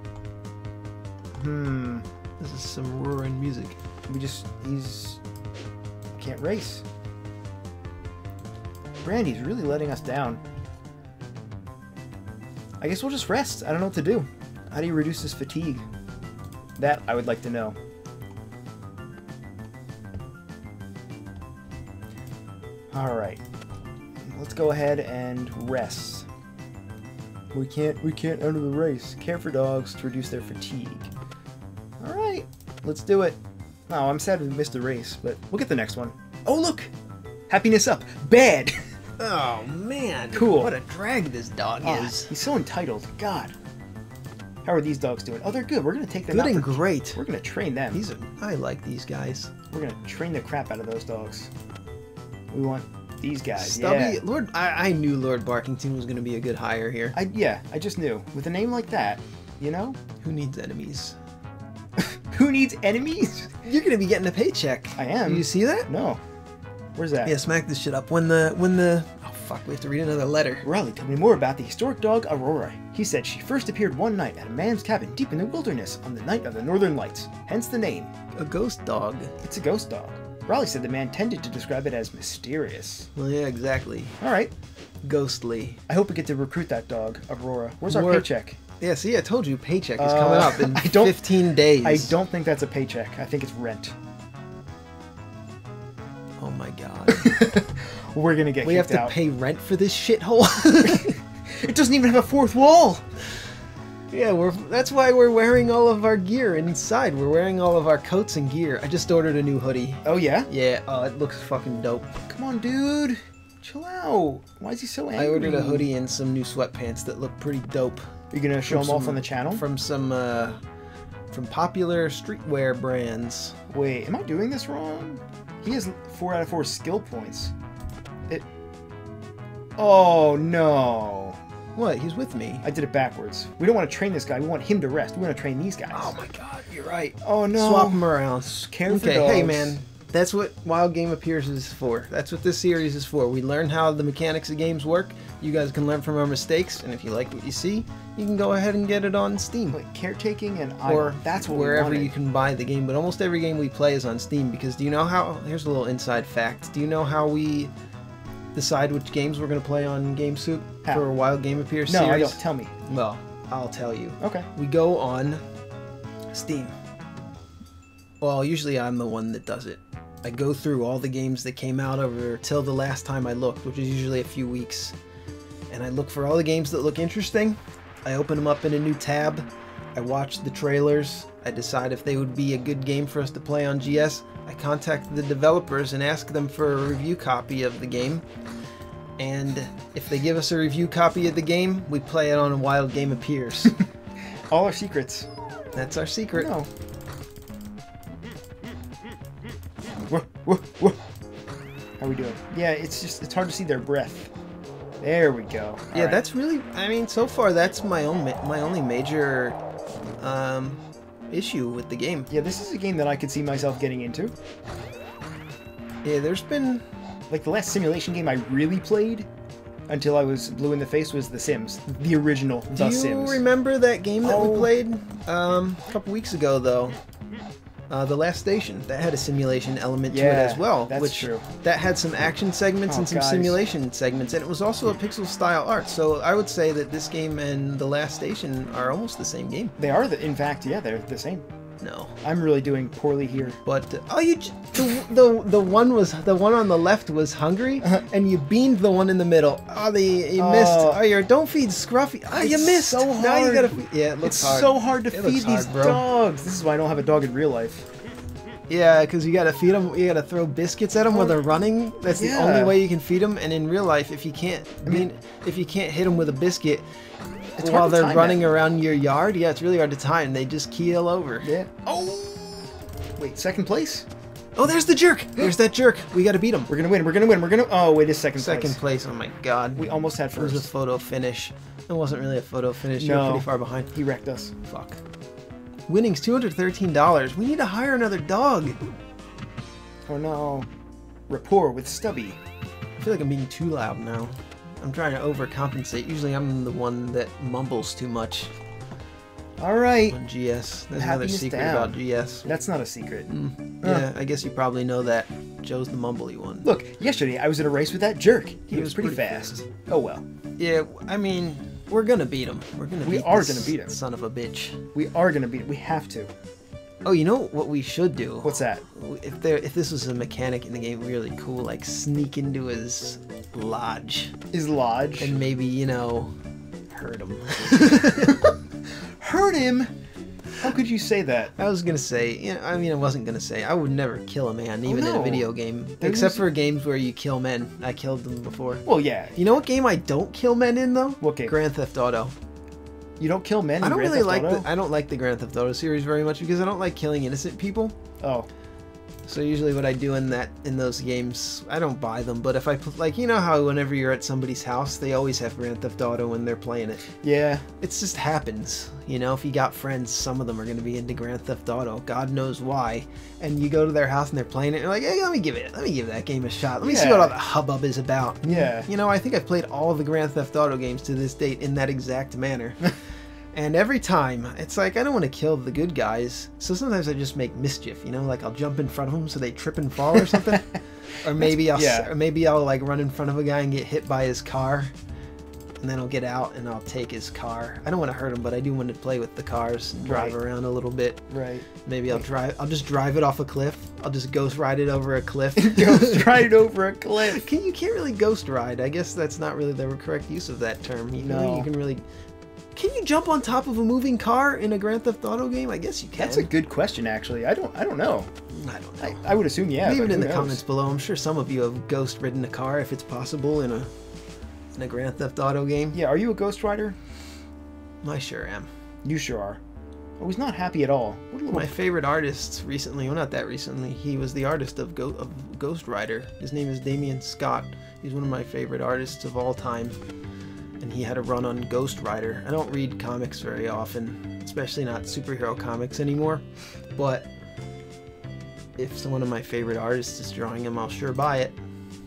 Hmm. This is some roaring music. We just, he's, can't race. Brandy's really letting us down. I guess we'll just rest. I don't know what to do. How do you reduce this fatigue? That I would like to know. Alright. Let's go ahead and rest. We can't, we can't enter the race. Care for dogs to reduce their fatigue. Alright, let's do it. Oh, I'm sad we missed the race, but we'll get the next one. Oh, look! Happiness up. Bad! Oh, man. Cool. What a drag this dog Oh, is. he's so entitled. God. How are these dogs doing? Oh, they're good. We're going to take them Good out and for- great. We're going to train them. These are, I like these guys. We're going to train the crap out of those dogs. We want these guys. Stubby, Yeah. Lord, I, I knew Lord Barkington was going to be a good hire here. I, yeah, I just knew. With a name like that, you know? Who needs enemies? Who needs enemies? You're going to be getting a paycheck. I am. You see that? No. Where's that? Yeah, smack this shit up. When the, when the, oh fuck, we have to read another letter. Raleigh told me more about the historic dog Aurora. He said she first appeared one night at a man's cabin deep in the wilderness on the night of the Northern Lights, hence the name. A ghost dog. It's a ghost dog. Raleigh said the man tended to describe it as mysterious. Well, yeah, exactly. Alright, Ghostly. I hope we get to recruit that dog, Aurora. Where's our Work. paycheck? Yeah, see, I told you paycheck is Uh, coming up in I don't- fifteen days. I don't think that's a paycheck. I think it's rent. Oh my god. We're gonna get We have kicked to out. pay rent for this shithole? It doesn't even have a fourth wall! Yeah, we're that's why we're wearing all of our gear inside. We're wearing all of our coats and gear. I just ordered a new hoodie. Oh yeah? Yeah, oh, it looks fucking dope. Come on, dude. Chill out. Why is he so angry? I ordered a hoodie and some new sweatpants that look pretty dope. Are you gonna show From them off some- on the channel? From some, uh, from popular streetwear brands. Wait, am I doing this wrong? He has four out of four skill points. It. Oh no. What? He's with me. I did it backwards. We don't want to train this guy. We want him to rest. We want to train these guys. Oh my god, you're right. Oh no. Swap them around. Care for Okay, hey dogs. man. That's what Wild Game Appears is for. That's what this series is for. We learn how the mechanics of games work. You guys can learn from our mistakes, and if you like what you see, you can go ahead and get it on Steam. Wait, caretaking and Or I. That's what wherever we wanted. you can buy the game. But almost every game we play is on Steam, because do you know how... Here's a little inside fact. Do you know how we decide which games we're going to play on GameSoup How? for a Wild Game Appears No, series? I don't. Tell me. Well, I'll tell you. Okay. We go on Steam. Well, usually I'm the one that does it. I go through all the games that came out over till the last time I looked, which is usually a few weeks. And I look for all the games that look interesting. I open them up in a new tab. I watch the trailers. I decide if they would be a good game for us to play on G S. I contact the developers and ask them for a review copy of the game. And if they give us a review copy of the game, we play it on a Wild Game Appears. All our secrets. That's our secret. No. Whoa, whoa, whoa. How are we doing? Yeah, it's just, it's hard to see their breath. There we go. All Yeah, right. that's really, I mean, so far that's my own ma- my only major um, issue with the game. Yeah, this is a game that I could see myself getting into. Yeah, there's been, Like, the last simulation game I really played until I was blue in the face was The Sims. The original do The you Sims. remember that game that Oh. we played um, a couple weeks ago though? Uh, The Last Station, that had a simulation element to it Yeah, as well, that's which true. that had some action segments Oh, and some guys. simulation segments, and it was also a pixel style art. So I would say that this game and The Last Station are almost the same game. They are, the, in fact, yeah, they're the same. No. I'm really doing poorly here. But uh, oh, you j- the, the the one was the one on the left was hungry, and you beamed the one in the middle. Oh, the you missed. Oh. Oh, you're don't feed Scruffy. Oh, you It's missed. so Now you hard. gotta. Feed, yeah, it looks It's hard. so hard to It looks feed these hard, bro. dogs. This is why I don't have a dog in real life. Yeah, because you gotta feed them. You gotta throw biscuits at them while they're running. That's the Yeah. only way you can feed them. And in real life, if you can't, I mean, if you can't hit them with a biscuit It's while hard to they're time running that. around your yard, yeah, it's really hard to time. They just keel over. Yeah. Oh! Wait, second place? Oh, there's the jerk. There's that jerk. We gotta beat him. We're gonna win, we're gonna win, we're gonna... Oh, wait, it's second, Second place. place. Oh my god. We almost had It was a first. photo finish. It wasn't really a photo finish. You were No. pretty far behind. He wrecked us. Fuck. Winnings two hundred thirteen dollars. We need to hire another dog. Oh no. rapport with Stubby. I feel like I'm being too loud now. I'm trying to overcompensate. Usually I'm the one that mumbles too much All right. on G S. There's another Happiness secret down. about G S. That's not a secret. Mm, Uh. yeah, I guess you probably know that. Joe's the mumbly one. Look, yesterday I was in a race with that jerk. He, He was, was pretty, pretty fast. fast. Oh well. Yeah, I mean, we're gonna beat him. We're gonna. We beat are this gonna beat him. Son of a bitch. We are gonna beat it. We have to. Oh, you know what we should do? What's that? If there, if this was a mechanic in the game, really cool, like sneak into his lodge Is Lodge. and maybe you know, hurt him. Hurt him? How could you say that? I was gonna say, you know, I mean, I wasn't gonna say. I would never kill a man, even in no. a video game, There except was- for games where you kill men. I killed them before. Well, yeah. You know what game I don't kill men in though? What game? Grand Theft Auto. You don't kill men in I don't Grand really Theft like Auto? the I don't like the Grand Theft Auto series very much because I don't like killing innocent people. Oh. So usually what I do in that in those games, I don't buy them, but if I pl- like, you know how whenever you're at somebody's house, they always have Grand Theft Auto when they're playing it. Yeah. It just happens, you know. If you got friends, some of them are going to be into Grand Theft Auto. God knows why. And you go to their house and they're playing it, and you're like, hey, let me give it, let me give that game a shot. Let me see Yeah. what all the hubbub is about. Yeah. You know, I think I've played all of the Grand Theft Auto games to this date in that exact manner. And every time, it's like, I don't want to kill the good guys, so sometimes I just make mischief, you know, like I'll jump in front of them so they trip and fall or something. Or maybe I'll, yeah. or maybe I'll like run in front of a guy and get hit by his car, and then I'll get out and I'll take his car. I don't want to hurt him, but I do want to play with the cars and drive Right. around a little bit. Right. Maybe I'll drive, I'll just drive it off a cliff. I'll just ghost ride it over a cliff. Ghost ride over a cliff. Can, you can't really ghost ride. I guess that's not really the correct use of that term. You know, No. you can really... Can you jump on top of a moving car in a Grand Theft Auto game? I guess you can. That's a good question, actually. I don't. I don't know. I don't know. I, I would assume yeah. Leave but it in who the knows? comments below. I'm sure some of you have ghost ridden a car if it's possible in a in a Grand Theft Auto game. Yeah. Are you a Ghost Rider? I sure am. You sure are. Oh, he's not happy at all. What a little... My favorite artist recently, well not that recently, he was the artist of, Go- of Ghost Rider. His name is Damian Scott. He's one of my favorite artists of all time. And he had a run on Ghost Rider. I don't read comics very often, especially not superhero comics anymore. But if some one of my favorite artists is drawing him, I'll sure buy it.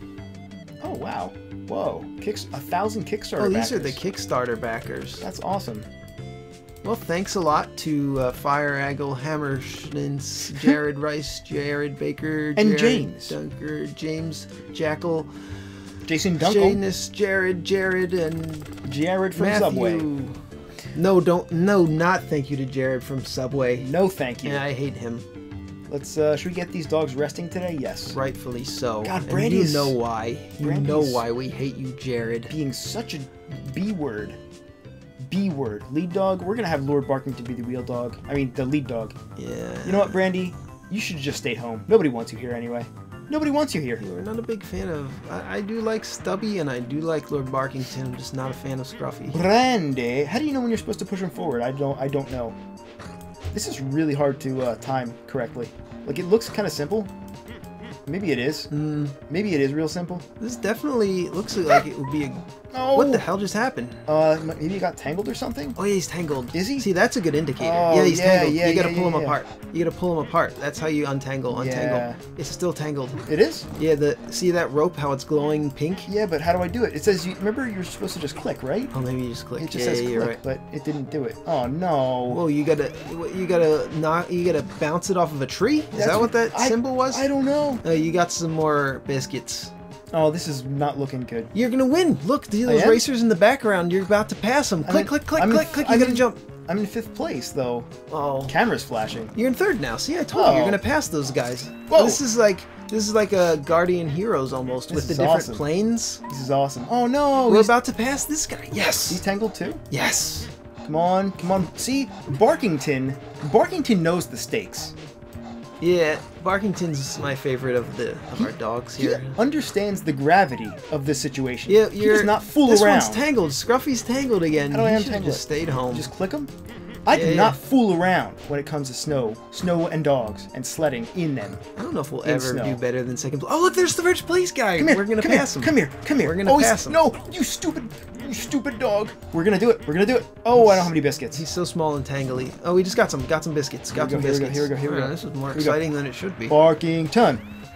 Oh wow. Whoa. Kicks a thousand Kickstarter. Oh, these are the backers. Kickstarter backers. That's awesome. Well, thanks a lot to uh, Fire Aggle, Hammerschnitz, Jared Rice, Jared Baker, And Jared James. Dunker, James Jackal, Jason Dunkel. Janus, Jared, Jared, and Jared from Matthew. Subway. No, don't. No, not thank you to Jared from Subway. No, thank you. Yeah, I hate him. Let's. Uh, should we get these dogs resting today? Yes. Rightfully so. God, and Brandy's- you know why. You know Brandy's- why we hate you, Jared. Being such a B word. B word. Lead dog. We're gonna have Lord Barkington be the wheel dog. I mean, the lead dog. Yeah. You know what, Brandy? You should have just stayed home. Nobody wants you here anyway. Nobody wants you here. We're not a big fan of. I, I do like Stubby and I do like Lord Barkington. I'm just not a fan of Scruffy. Brandy, how do you know when you're supposed to push him forward? I don't. I don't know. This is really hard to uh, time correctly. Like it looks kind of simple. Maybe it is. Mm, Maybe it is real simple. this definitely looks like it would be a. Oh. What the hell just happened? Uh, maybe he got tangled or something. Oh, yeah, he's tangled. Is he? See, that's a good indicator. Oh, yeah, he's yeah, tangled. yeah, you gotta yeah, pull yeah, him yeah. apart. You gotta pull him apart. That's how you untangle. Untangle. Yeah. It's still tangled. It is. Yeah, the see that rope? How it's glowing pink? Yeah, but how do I do it? It says you remember you're supposed to just click, right? Oh, maybe you just click. It just yeah, says yeah, click, you're right. but it didn't do it. Oh no. Whoa, you gotta, you gotta knock, you gotta bounce it off of a tree. Is That's that what that I- symbol was? I don't know. Uh, you got some more biscuits. Oh, this is not looking good. You're gonna win. Look, see I those am? racers in the background. You're about to pass them. I'm Click, in- click, click, I'm in- click, click. You I'm gotta in- jump. I'm in fifth place though. Oh, Camera's flashing. you're in third now. See, I told you, you're Oh. gonna pass those guys. Whoa. This is like, this is like a Guardian Heroes almost This with the is different awesome. planes. This is awesome. Oh no. We're he's, about to pass this guy. he's Yes, tangled too. yes. Come on, come on. See, Barkington. Barkington knows the stakes. Yeah, Barkington's my favorite of the of our dogs He here. understands the gravity of this situation. Yeah, he you're does not fool this around. one's tangled. Scruffy's tangled again. How do I He untangle should've just it? stayed home. Just click them. I Yeah, do yeah. not fool around when it comes to snow, snow and dogs, and sledding in them. I don't know if we'll in ever snow. do better than second place. Oh, look, there's the first place guy. Come here. We're gonna come pass here, him. Come here. Come here. We're gonna oh, he's- pass him. No, you stupid, you stupid dog. We're gonna do it. We're gonna do it. Oh, I don't have any biscuits. He's so small and tangly. Oh, we just got some. Got some biscuits. Got Here some we go, biscuits. here we go, here we go, here we Oh, go. This is more Here we go. exciting than it should be. Barkington.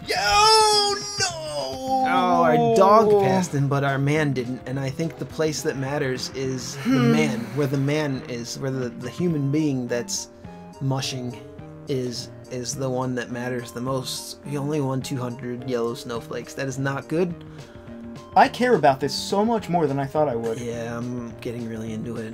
Oh, no! Oh, our dog passed him, but our man didn't. And I think the place that matters is the man, where the man is, where the, the human being that's mushing is is the one that matters the most. He only won two hundred yellow snowflakes. That is not good. I care about this so much more than I thought I would. Yeah, I'm getting really into it.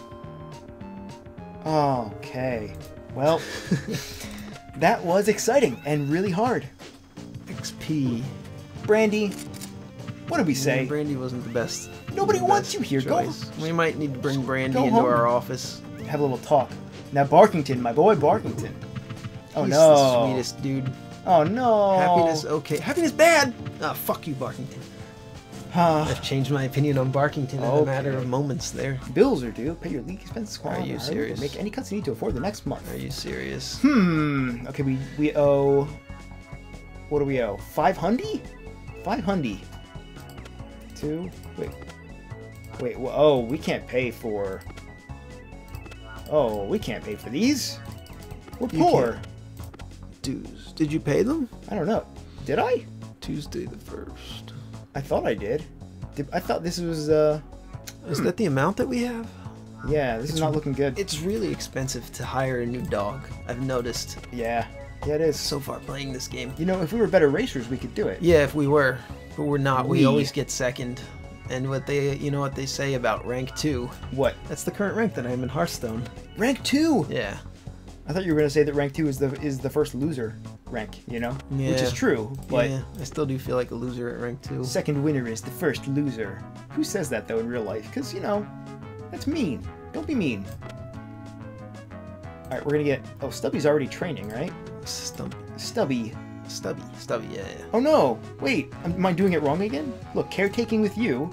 Okay. Well, that was exciting and really hard. X P. Brandy, what did we say? Yeah, Brandy wasn't the best. Nobody the wants best you here. choice. Go. We might need to bring Brandy Go into home. our office. Have a little talk. Now, Barkington, my boy Barkington. Oh, He's no. the sweetest dude. Oh, no. Happiness, okay. Happiness bad! Ah, fuck you, Barkington. Huh. I've changed my opinion on Barkington in a Okay. matter of moments there. Bills are due. Pay your league expenses. Are you serious? Make any cuts you need to afford the next month. Are you serious? Hmm. Okay, we, we owe... What do we owe? five hundred? five hundred. Two? Wait. Wait, wh- oh, we can't pay for... Oh, we can't pay for these? We're You poor. can't. Dues. Did you pay them? I don't know. Did I? Tuesday the first. I thought I did. did I thought this was, uh... Is that the amount that we have? Yeah, this is It's- not looking good. It's really expensive to hire a new dog. I've noticed Yeah. Yeah, it is. so far playing this game. You know, if we were better racers, we could do it. Yeah, if we were, but we're not. We, We- always get second. And what they, you know what they say about rank two? What? That's the current rank that I am in Hearthstone. Rank two! Yeah. I thought you were going to say that rank two is the is the first loser rank, you know? Which Yeah. is true, but yeah, I still do feel like a loser at rank two. second winner is the first loser. Who says that, though, in real life? Because, you know, that's mean. Don't be mean. Alright, we're going to get... Oh, Stubby's already training, right? Stump, Stubby. stubby, stubby. Yeah, yeah. Oh, no! Wait, am I doing it wrong again? Look, caretaking with you.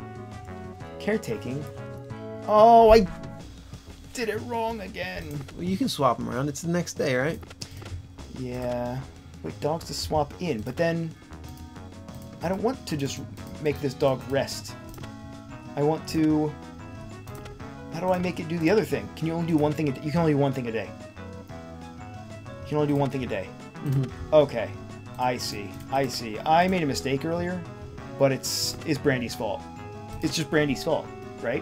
Caretaking. Oh, I did it wrong again. Well, you can swap them around. It's the next day, right? Yeah. Wait, dogs to swap in, but then I don't want to just make this dog rest. I want to... How do I make it do the other thing? Can you only do one thing a day? You can only do one thing a day. You can only do one thing a day. Mm-hmm. Okay. I see. I see. I made a mistake earlier, but it's it's Brandy's fault. It's just Brandy's fault, right?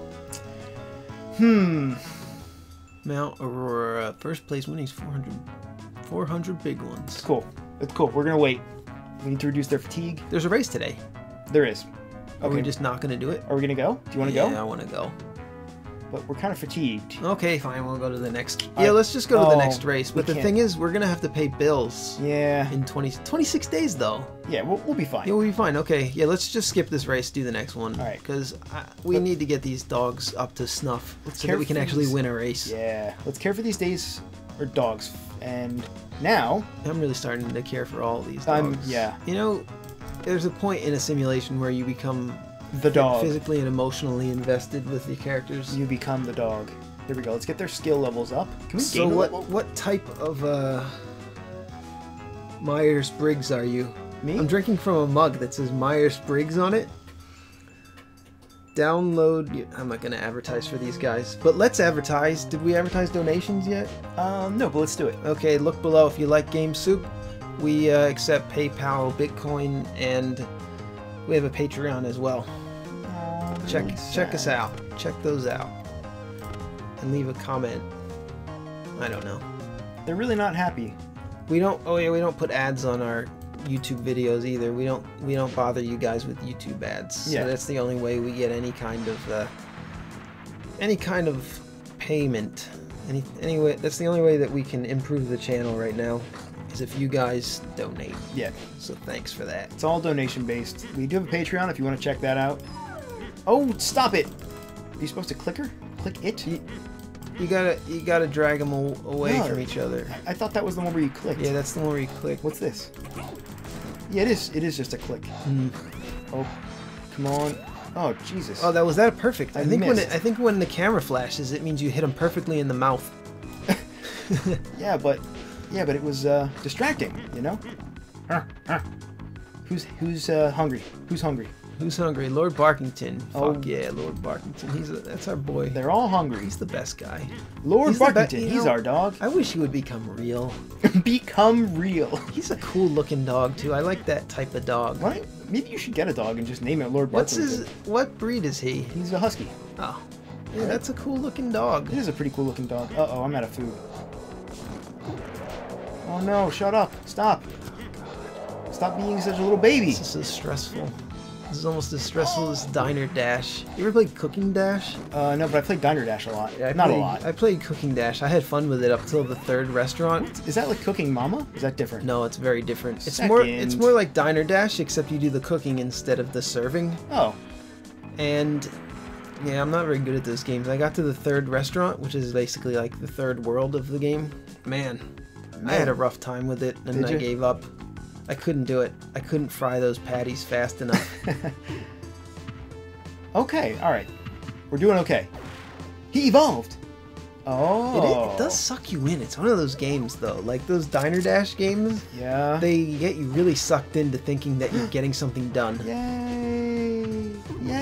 Hmm. Mount Aurora, first place winnings four hundred, four hundred big ones. Cool. It's cool. We're gonna wait. We need to reduce their fatigue. There's a race today. There is. Are we Okay. just not going to do it? Are we gonna go? Do you want to yeah, go? I want to go. But we're kind of fatigued. Okay, fine. We'll go to the next. I- Yeah, let's just go to oh, the next race. we But the can't. thing is, we're going to have to pay bills Yeah. in twenty, twenty-six days, though. Yeah. We'll, we'll be fine. Yeah, we'll be fine. Okay, yeah, let's just skip this race, do the next one. All right. Because we But- need to get these dogs up to snuff Let's so care that we can for actually these- win a race. Yeah. Let's care for these days or dogs. And now, I'm really starting to care for all of these dogs. I'm- yeah. You know, there's a point in a simulation where you become the dog. physically and emotionally invested with the characters. You become the dog. Here we go. Let's get their skill levels up. Can we So gain a what level? what type of uh, Myers-Briggs are you? Me? I'm drinking from a mug that says Myers-Briggs on it. Download... I'm not going to advertise for these guys, but let's advertise. Did we advertise donations yet? Um, no, but let's do it. Okay, look below if you like Game Soup. We uh, accept PayPal, Bitcoin, and we have a Patreon as well. Check check us out. Check those out. And leave a comment. I don't know. They're really not happy. We don't. Oh yeah, we don't put ads on our YouTube videos either. We don't. We don't bother you guys with YouTube ads. Yeah. So that's the only way we get any kind of uh, any kind of payment. Any anyway, that's the only way that we can improve the channel right now. Is if you guys donate. Yeah. So thanks for that. It's all donation based. We do have a Patreon if you want to check that out. Oh, stop it! Are you supposed to click her? Click it? You, you gotta you gotta drag them away No. from each other. I thought that was the one where you clicked. Yeah, that's the one where you click. What's this? Yeah, it is. It is just a click. Mm. Oh, come on. Oh, Jesus. Oh, that was that perfect. I, I think when missed. it, I think when the camera flashes, it means you hit him perfectly in the mouth. Yeah, but yeah, but it was uh, distracting. You know. Who's who's uh, hungry? Who's hungry? Who's hungry? Lord Barkington. Oh. Fuck yeah, Lord Barkington. He's a, that's our boy. They're all hungry. He's the best guy. Lord He's the be- Barkington, you he's know, our dog. I wish he would become real. Become real. He's a cool looking dog too. I like that type of dog. Right? Maybe you should get a dog and just name it Lord What's Barkington. his? What breed is he? He's a husky. Oh, yeah, that's a cool looking dog. It is a pretty cool looking dog. Uh-oh, I'm out of food. Oh no, shut up. Stop. Stop being such a little baby. This is so stressful. This is almost as stressful as Diner Dash. You ever played Cooking Dash? Uh, no, but I played Diner Dash a lot. Yeah, I Not played, a lot. I played Cooking Dash. I had fun with it up till the third restaurant. Is that like Cooking Mama? Is that different? No, it's very different. It's more it's Second. more like Diner Dash, except you do the cooking instead of the serving. Oh. And yeah, I'm not very good at those games. I got to the third restaurant, which is basically like the third world of the game. Man, I had a rough time with it, and Did I you? gave up. I couldn't do it. I couldn't fry those patties fast enough. Okay, alright. We're doing okay. He evolved! Oh. It, it does suck you in. It's one of those games, though. Like those Diner Dash games, Yeah. they get you really sucked into thinking that you're getting something done. Yay!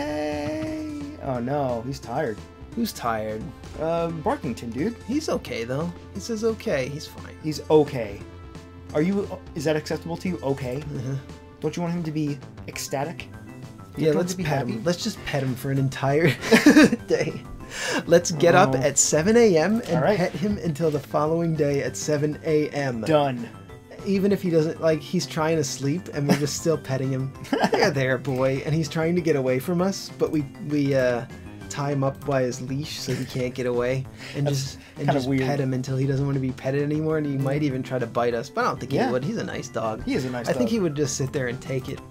Yay! Oh no, he's tired. Who's tired? Uh, Barkington, dude. He's okay, though. He says okay. He's fine. He's okay. Are you, is that acceptable to you? Okay. Uh-huh. Don't you want him to be ecstatic? You Yeah, want him let's to be pet happy? him. Let's just pet him for an entire day. Let's get up Oh. at seven a m and All right. pet him until the following day at seven a m Done. Even if he doesn't, like, he's trying to sleep and we're just still petting him. There, there, boy. And he's trying to get away from us, but we, we, uh, tie him up by his leash so he can't get away, and That's just and kinda just weird. pet him until he doesn't want to be petted anymore, and he might even try to bite us. But I don't think Yeah. he would. He's a nice dog. He is a nice I think dog. he would just sit there and take it.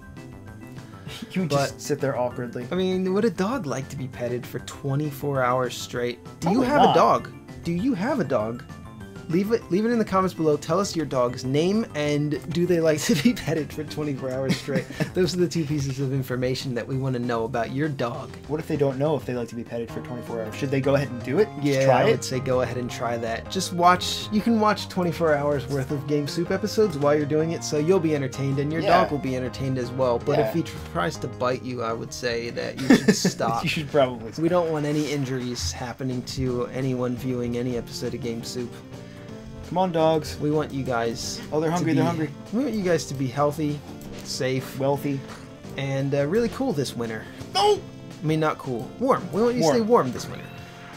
He would but- just sit there awkwardly. I mean, would a dog like to be petted for twenty-four hours straight? Do you Probably have not. a dog? Do you have a dog? Leave it leave it in the comments below. Tell us your dog's name and do they like to be petted for twenty-four hours straight? Those are the two pieces of information that we want to know about your dog. What if they don't know if they like to be petted for twenty-four hours? Should they go ahead and do it? Just Yeah, try I would it? say go ahead and try that. Just watch. You can watch twenty-four hours worth of Game Soup episodes while you're doing it, so you'll be entertained and your Yeah. dog will be entertained as well. But Yeah. if he tr- tries to bite you, I would say that you should stop. You should probably stop. We don't want any injuries happening to anyone viewing any episode of Game Soup. Come on, dogs. We want you guys. Oh, they're to hungry, be- they're hungry. We want you guys to be healthy, safe, Wealthy. and uh, really cool this winter. No! I mean, not cool. Warm. We want you to Warm. stay warm this winter.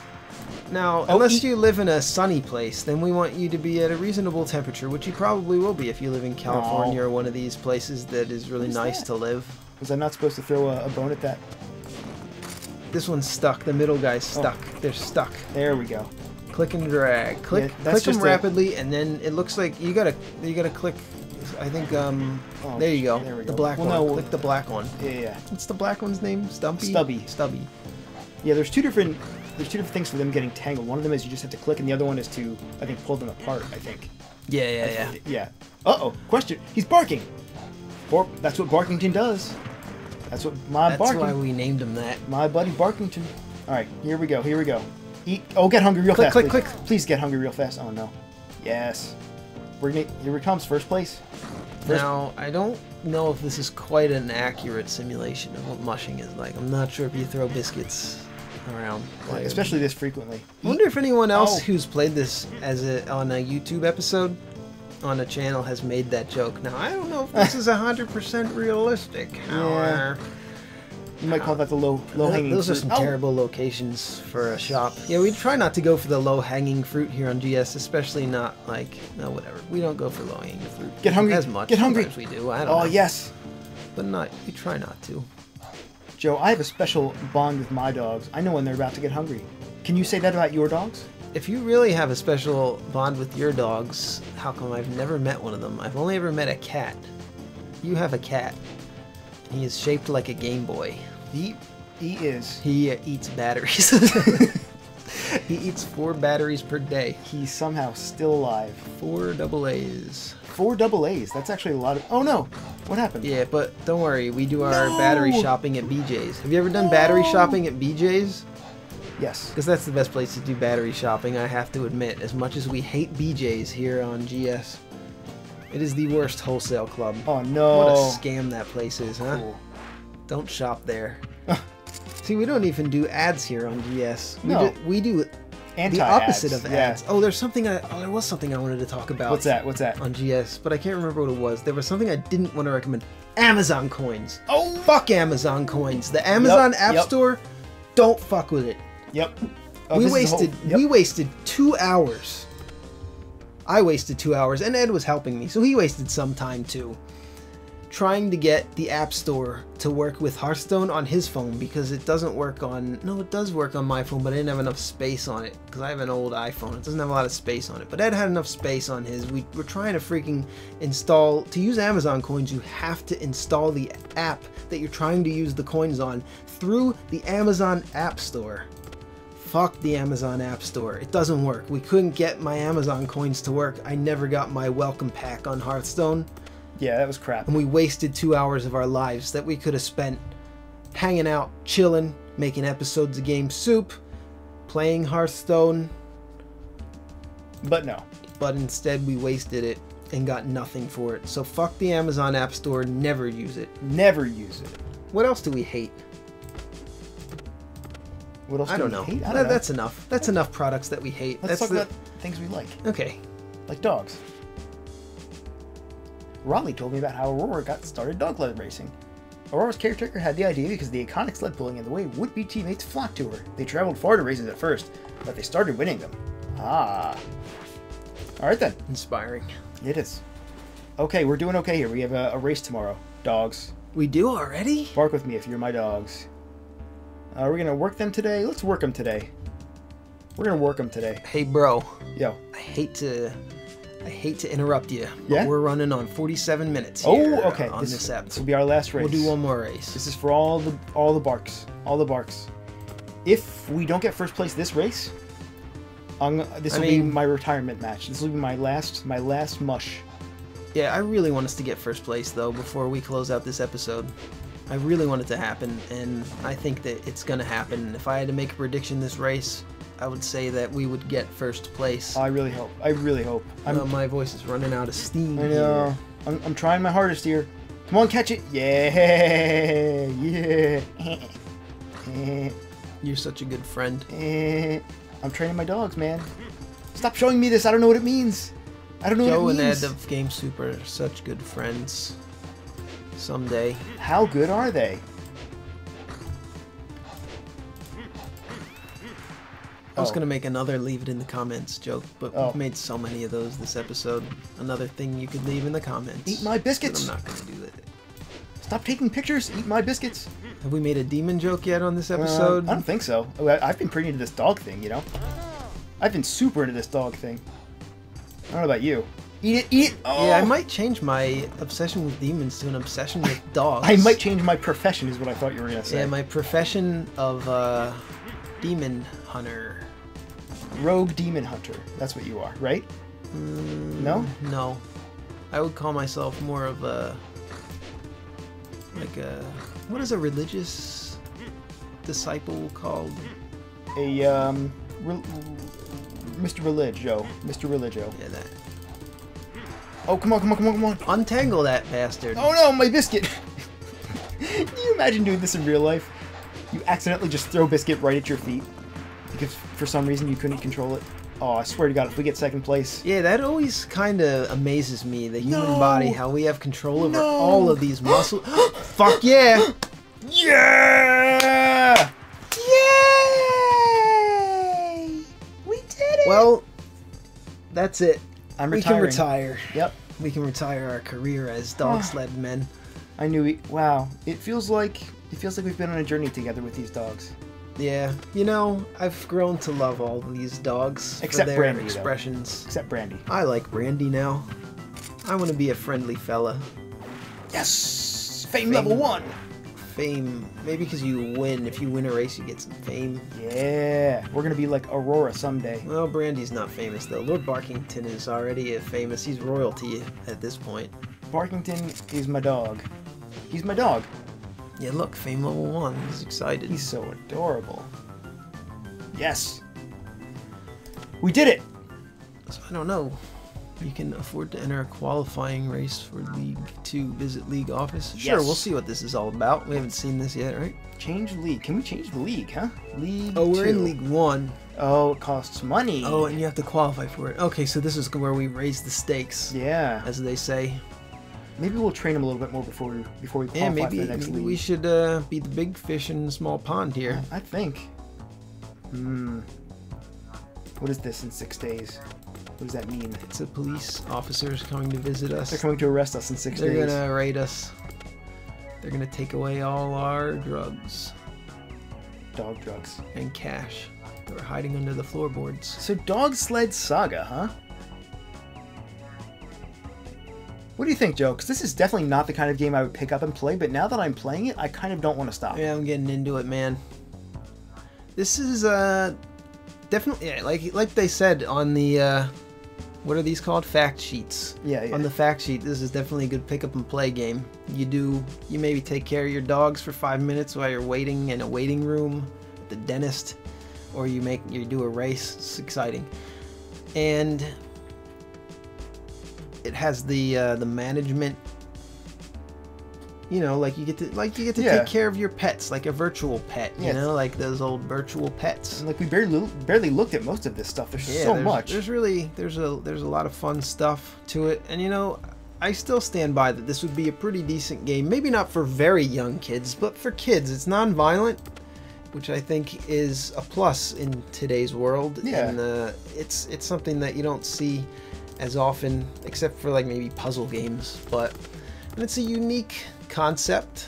Now, Oh, unless eat- you live in a sunny place, then we want you to be at a reasonable temperature, which you probably will be if you live in California No. or one of these places that is really What is nice that? to live. Was I not supposed to throw a, a bone at that? This one's stuck. The middle guy's Oh. stuck. They're stuck. There we go. Click and drag. Click, Yeah, that's click them just a- rapidly, and then it looks like you gotta, you gotta click. I think um, Oh, there you go. there we The go. black Well, one. no, click the black one. Yeah, yeah. What's the black one's name? Stumpy. Stubby. Stubby. Yeah, there's two different there's two different things for them getting tangled. One of them is you just have to click, and the other one is to, I think, pull them apart, I think. Yeah, yeah, yeah. Yeah. Uh-oh, question. He's barking! Or, that's what Barkington does. That's what my That's barking. why we named him that. My buddy Barkington. Alright, here we go, here we go. Eat. Oh, get hungry real Click, fast. click, please. click. Please get hungry real fast. Oh, no. Yes. We're gonna, here it comes, first place. First, Now, I don't know if this is quite an accurate simulation of what mushing is like. I'm not sure if you throw biscuits around. Like, especially this frequently. I wonder if anyone else Oh. who's played this as a on a YouTube episode on a channel has made that joke. Now, I don't know if this is one hundred percent realistic. However, You might call that the low low th- hanging those are some Oh, terrible locations for a shop. Yeah, we try not to go for the low-hanging fruit here on G S, especially not like, no, whatever. We don't go for low-hanging fruit. Get hungry, as much. get hungry. Sometimes we do. I don't Oh, know. yes. But not. We try not to. Joe, I have a special bond with my dogs. I know when they're about to get hungry. Can you say that about your dogs? If you really have a special bond with your dogs, how come I've never met one of them? I've only ever met a cat. You have a cat. He is shaped like a Game Boy. He he is. He uh, eats batteries. He eats four batteries per day. He's somehow still alive. Four double A's. Four double A's. That's actually a lot of. Oh no! What happened? Yeah, but don't worry. We do our No! battery shopping at B J's. Have you ever done battery No! shopping at B J's? Yes. Because that's the best place to do battery shopping, I have to admit. As much as we hate B J's here on G S, it is the worst wholesale club. Oh no! What a scam that place is, huh? Cool. Don't shop there. See, we don't even do ads here on G S. We No. do, we do Anti the opposite ads, of yeah. ads. Oh, there's something I oh, there was something I wanted to talk about. What's that? What's that? On G S, but I can't remember what it was. There was something I didn't want to recommend. Amazon coins. Oh! Fuck Amazon coins. The Amazon Yep, App yep. Store, don't fuck with it. Yep. Oh, we this is the wasted whole- yep. we wasted two hours. I wasted two hours, and Ed was helping me, so he wasted some time too, trying to get the App Store to work with Hearthstone on his phone, because it doesn't work on... No, it does work on my phone, but I didn't have enough space on it, because I have an old iPhone. It doesn't have a lot of space on it, but Ed had enough space on his. We were trying to freaking install... To use Amazon coins, you have to install the app that you're trying to use the coins on through the Amazon App Store. Fuck the Amazon App Store. It doesn't work. We couldn't get my Amazon coins to work. I never got my welcome pack on Hearthstone. Yeah, that was crap. And we wasted two hours of our lives that we could have spent hanging out, chilling, making episodes of Game Soup, playing Hearthstone. But no. But instead we wasted it and got nothing for it. So fuck the Amazon App Store. Never use it. Never use it. What else do we hate? What else I do don't we know. hate? I That- don't know. That's enough. That's enough products that we hate. Let's that's talk the... about things we like. Okay. Like dogs. Raleigh told me about how Aurora got started dog sled racing. Aurora's caretaker had the idea because the iconic sled pulling and the way would-be teammates flocked to her. They traveled far to races at first, but they started winning them. Ah. Alright then. Inspiring. It is. Okay, we're doing okay here. We have a, a race tomorrow. Dogs. We do already? Bark with me if you're my dogs. Uh, are we gonna work them today? Let's work them today. We're gonna work them today. Hey, bro. Yo. I hate to... I hate to interrupt you, but Yeah? we're running on forty-seven minutes Oh, here okay. on this, this app. this will be our last race. We'll do one more race. This is for all the all the barks, all the barks. If we don't get first place this race, I'm, this I will be mean- my retirement match. This will be my last my last mush. Yeah, I really want us to get first place, though, before we close out this episode. I really want it to happen, and I think that it's going to happen. If I had to make a prediction this race, I would say that we would get first place. I really hope. I really hope. I'm, Uh, my voice is running out of steam I know. here. I'm, I'm trying my hardest here. Come on, catch it. Yeah, yeah. You're such a good friend. I'm training my dogs, man. Stop showing me this. I don't know what it means. I don't know Joe what and it Ed means. of Game Super are such good friends. Someday. How good are they? I was Oh. gonna make another leave it in the comments joke, but Oh. we've made so many of those this episode. Another thing you could leave in the comments. Eat my but biscuits. I'm not gonna do that. Stop taking pictures. Eat my biscuits. Have we made a demon joke yet on this Uh, episode? I don't think so. Oh, I- I've been pretty into this dog thing, you know? I've been super into this dog thing. I don't know about you. Eat it, eat it! Oh! Yeah, I might change my obsession with demons to an obsession with dogs. I might change my profession, is what I thought you were going to say. Yeah, my profession of uh, demon hunter. Rogue demon hunter. That's what you are, right? Mm, No? No. I would call myself more of a... Like a... What is a religious disciple called? A, um... Re- Mister Religio. Mister Religio. Yeah, that. Oh, come on, come on, come on, come on. Untangle that bastard. Oh no, my biscuit! Can you imagine doing this in real life? You accidentally just throw biscuit right at your feet because for some reason you couldn't control it. Oh, I swear to God, if we get second place, Yeah, that always kind of amazes me, the human No. body, how we have control over No. all of these muscles. Fuck yeah! yeah! Yay! We did it! Well, that's it. I'm we retiring. can retire. Yep, We can retire our career as dog sled men. I knew. We, wow, it feels like it feels like we've been on a journey together with these dogs. Yeah, you know, I've grown to love all these dogs Except for their Brandy, though. expressions. Except Brandy. I like Brandy now. I want to be a friendly fella. Yes, fame, Fame. level one. Fame, maybe because you win. If you win a race, you get some fame. Yeah, we're gonna be like Aurora someday. Well, Brandy's not famous though. Lord Barkington is already famous. He's royalty at this point. Barkington is my dog. He's my dog. Yeah, look, fame level one. He's excited. He's so adorable. Yes. We did it. So I don't know. You can afford to enter a qualifying race for League Two. Visit League office. Sure, Yes. we'll see what this is all about. We haven't seen this yet, right? Change league. Can we change the league, huh? League Oh, we're two. in League One. Oh, it costs money. Oh, and you have to qualify for it. Okay, so this is where we raise the stakes, yeah. as they say. Maybe we'll train him a little bit more before we before we qualify Yeah, maybe, for the next maybe league. we should uh, be the big fish in the small pond here. I think. Hmm. What is this in six days? What does that mean? It's a police officers coming to visit us. They're coming to arrest us in six They're days. gonna raid us. They're gonna take away all our drugs Dog drugs. and cash that were hiding under the floorboards. So Dog Sled Saga, huh? What do you think, Joe? Because this is definitely not the kind of game I would pick up and play, but now that I'm playing it, I kind of don't want to stop. Yeah, I'm getting into it, man. This is uh definitely yeah, like like they said on the uh, what are these called? Fact sheets. Yeah, yeah. On the fact sheet, this is definitely a good pick up and play game. You do you maybe take care of your dogs for five minutes while you're waiting in a waiting room at the dentist, or you make you do a race. It's exciting, and it has the uh, the management. You know, like you get to like you get to Yeah. take care of your pets, like a virtual pet. You Yes. know, like those old virtual pets. And like we barely barely looked at most of this stuff. There's Yeah, so there's, much. There's really there's a there's a lot of fun stuff to it, and you know, I still stand by that this would be a pretty decent game. Maybe not for very young kids, but for kids. It's non-violent, which I think is a plus in today's world. Yeah. And uh, it's it's something that you don't see as often, except for like maybe puzzle games. But and it's a unique concept.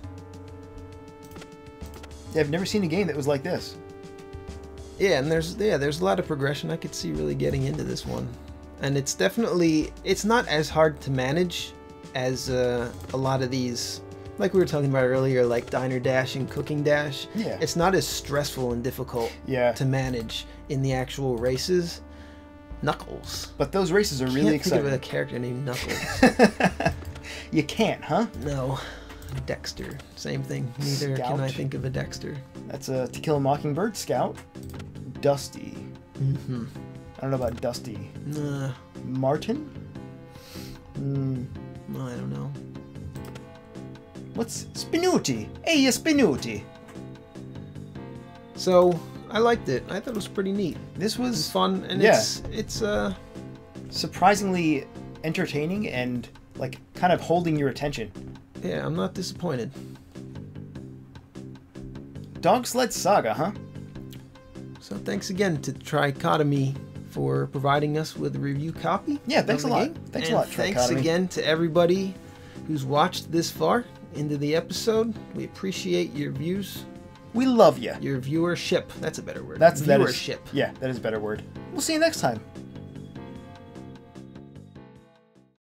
Yeah, I've never seen a game that was like this. Yeah, and there's yeah, there's a lot of progression. I could see really getting into this one, and it's definitely it's not as hard to manage as uh, a lot of these, like we were talking about earlier, like Diner Dash and Cooking Dash. Yeah. It's not as stressful and difficult Yeah. to manage in the actual races. Knuckles. But those races are really Can't exciting. think of a character named Knuckles. You can't, huh? No. Dexter. Same thing. Neither can I Scout. think of a Dexter. That's a To Kill a Mockingbird Scout. Dusty. Mm-hmm. I don't know about Dusty. Nah, Martin? Hmm. well, I don't know. What's Spinuti? Hey, you Spinuti. So I liked it. I thought it was pretty neat. This It was was fun, and Yeah. it's it's uh surprisingly entertaining and like kind of holding your attention. yeah, I'm not disappointed. Dog Sled Saga, huh? So thanks again to Trichotomy for providing us with a review copy. Yeah, thanks of a the lot. game. Thanks a And lot, Thanks Trichotomy. again to everybody who's watched this far into the episode. We appreciate your views, We love you. your viewership. That's a better word. That's that is- viewership. yeah, that is a better word. We'll see you next time.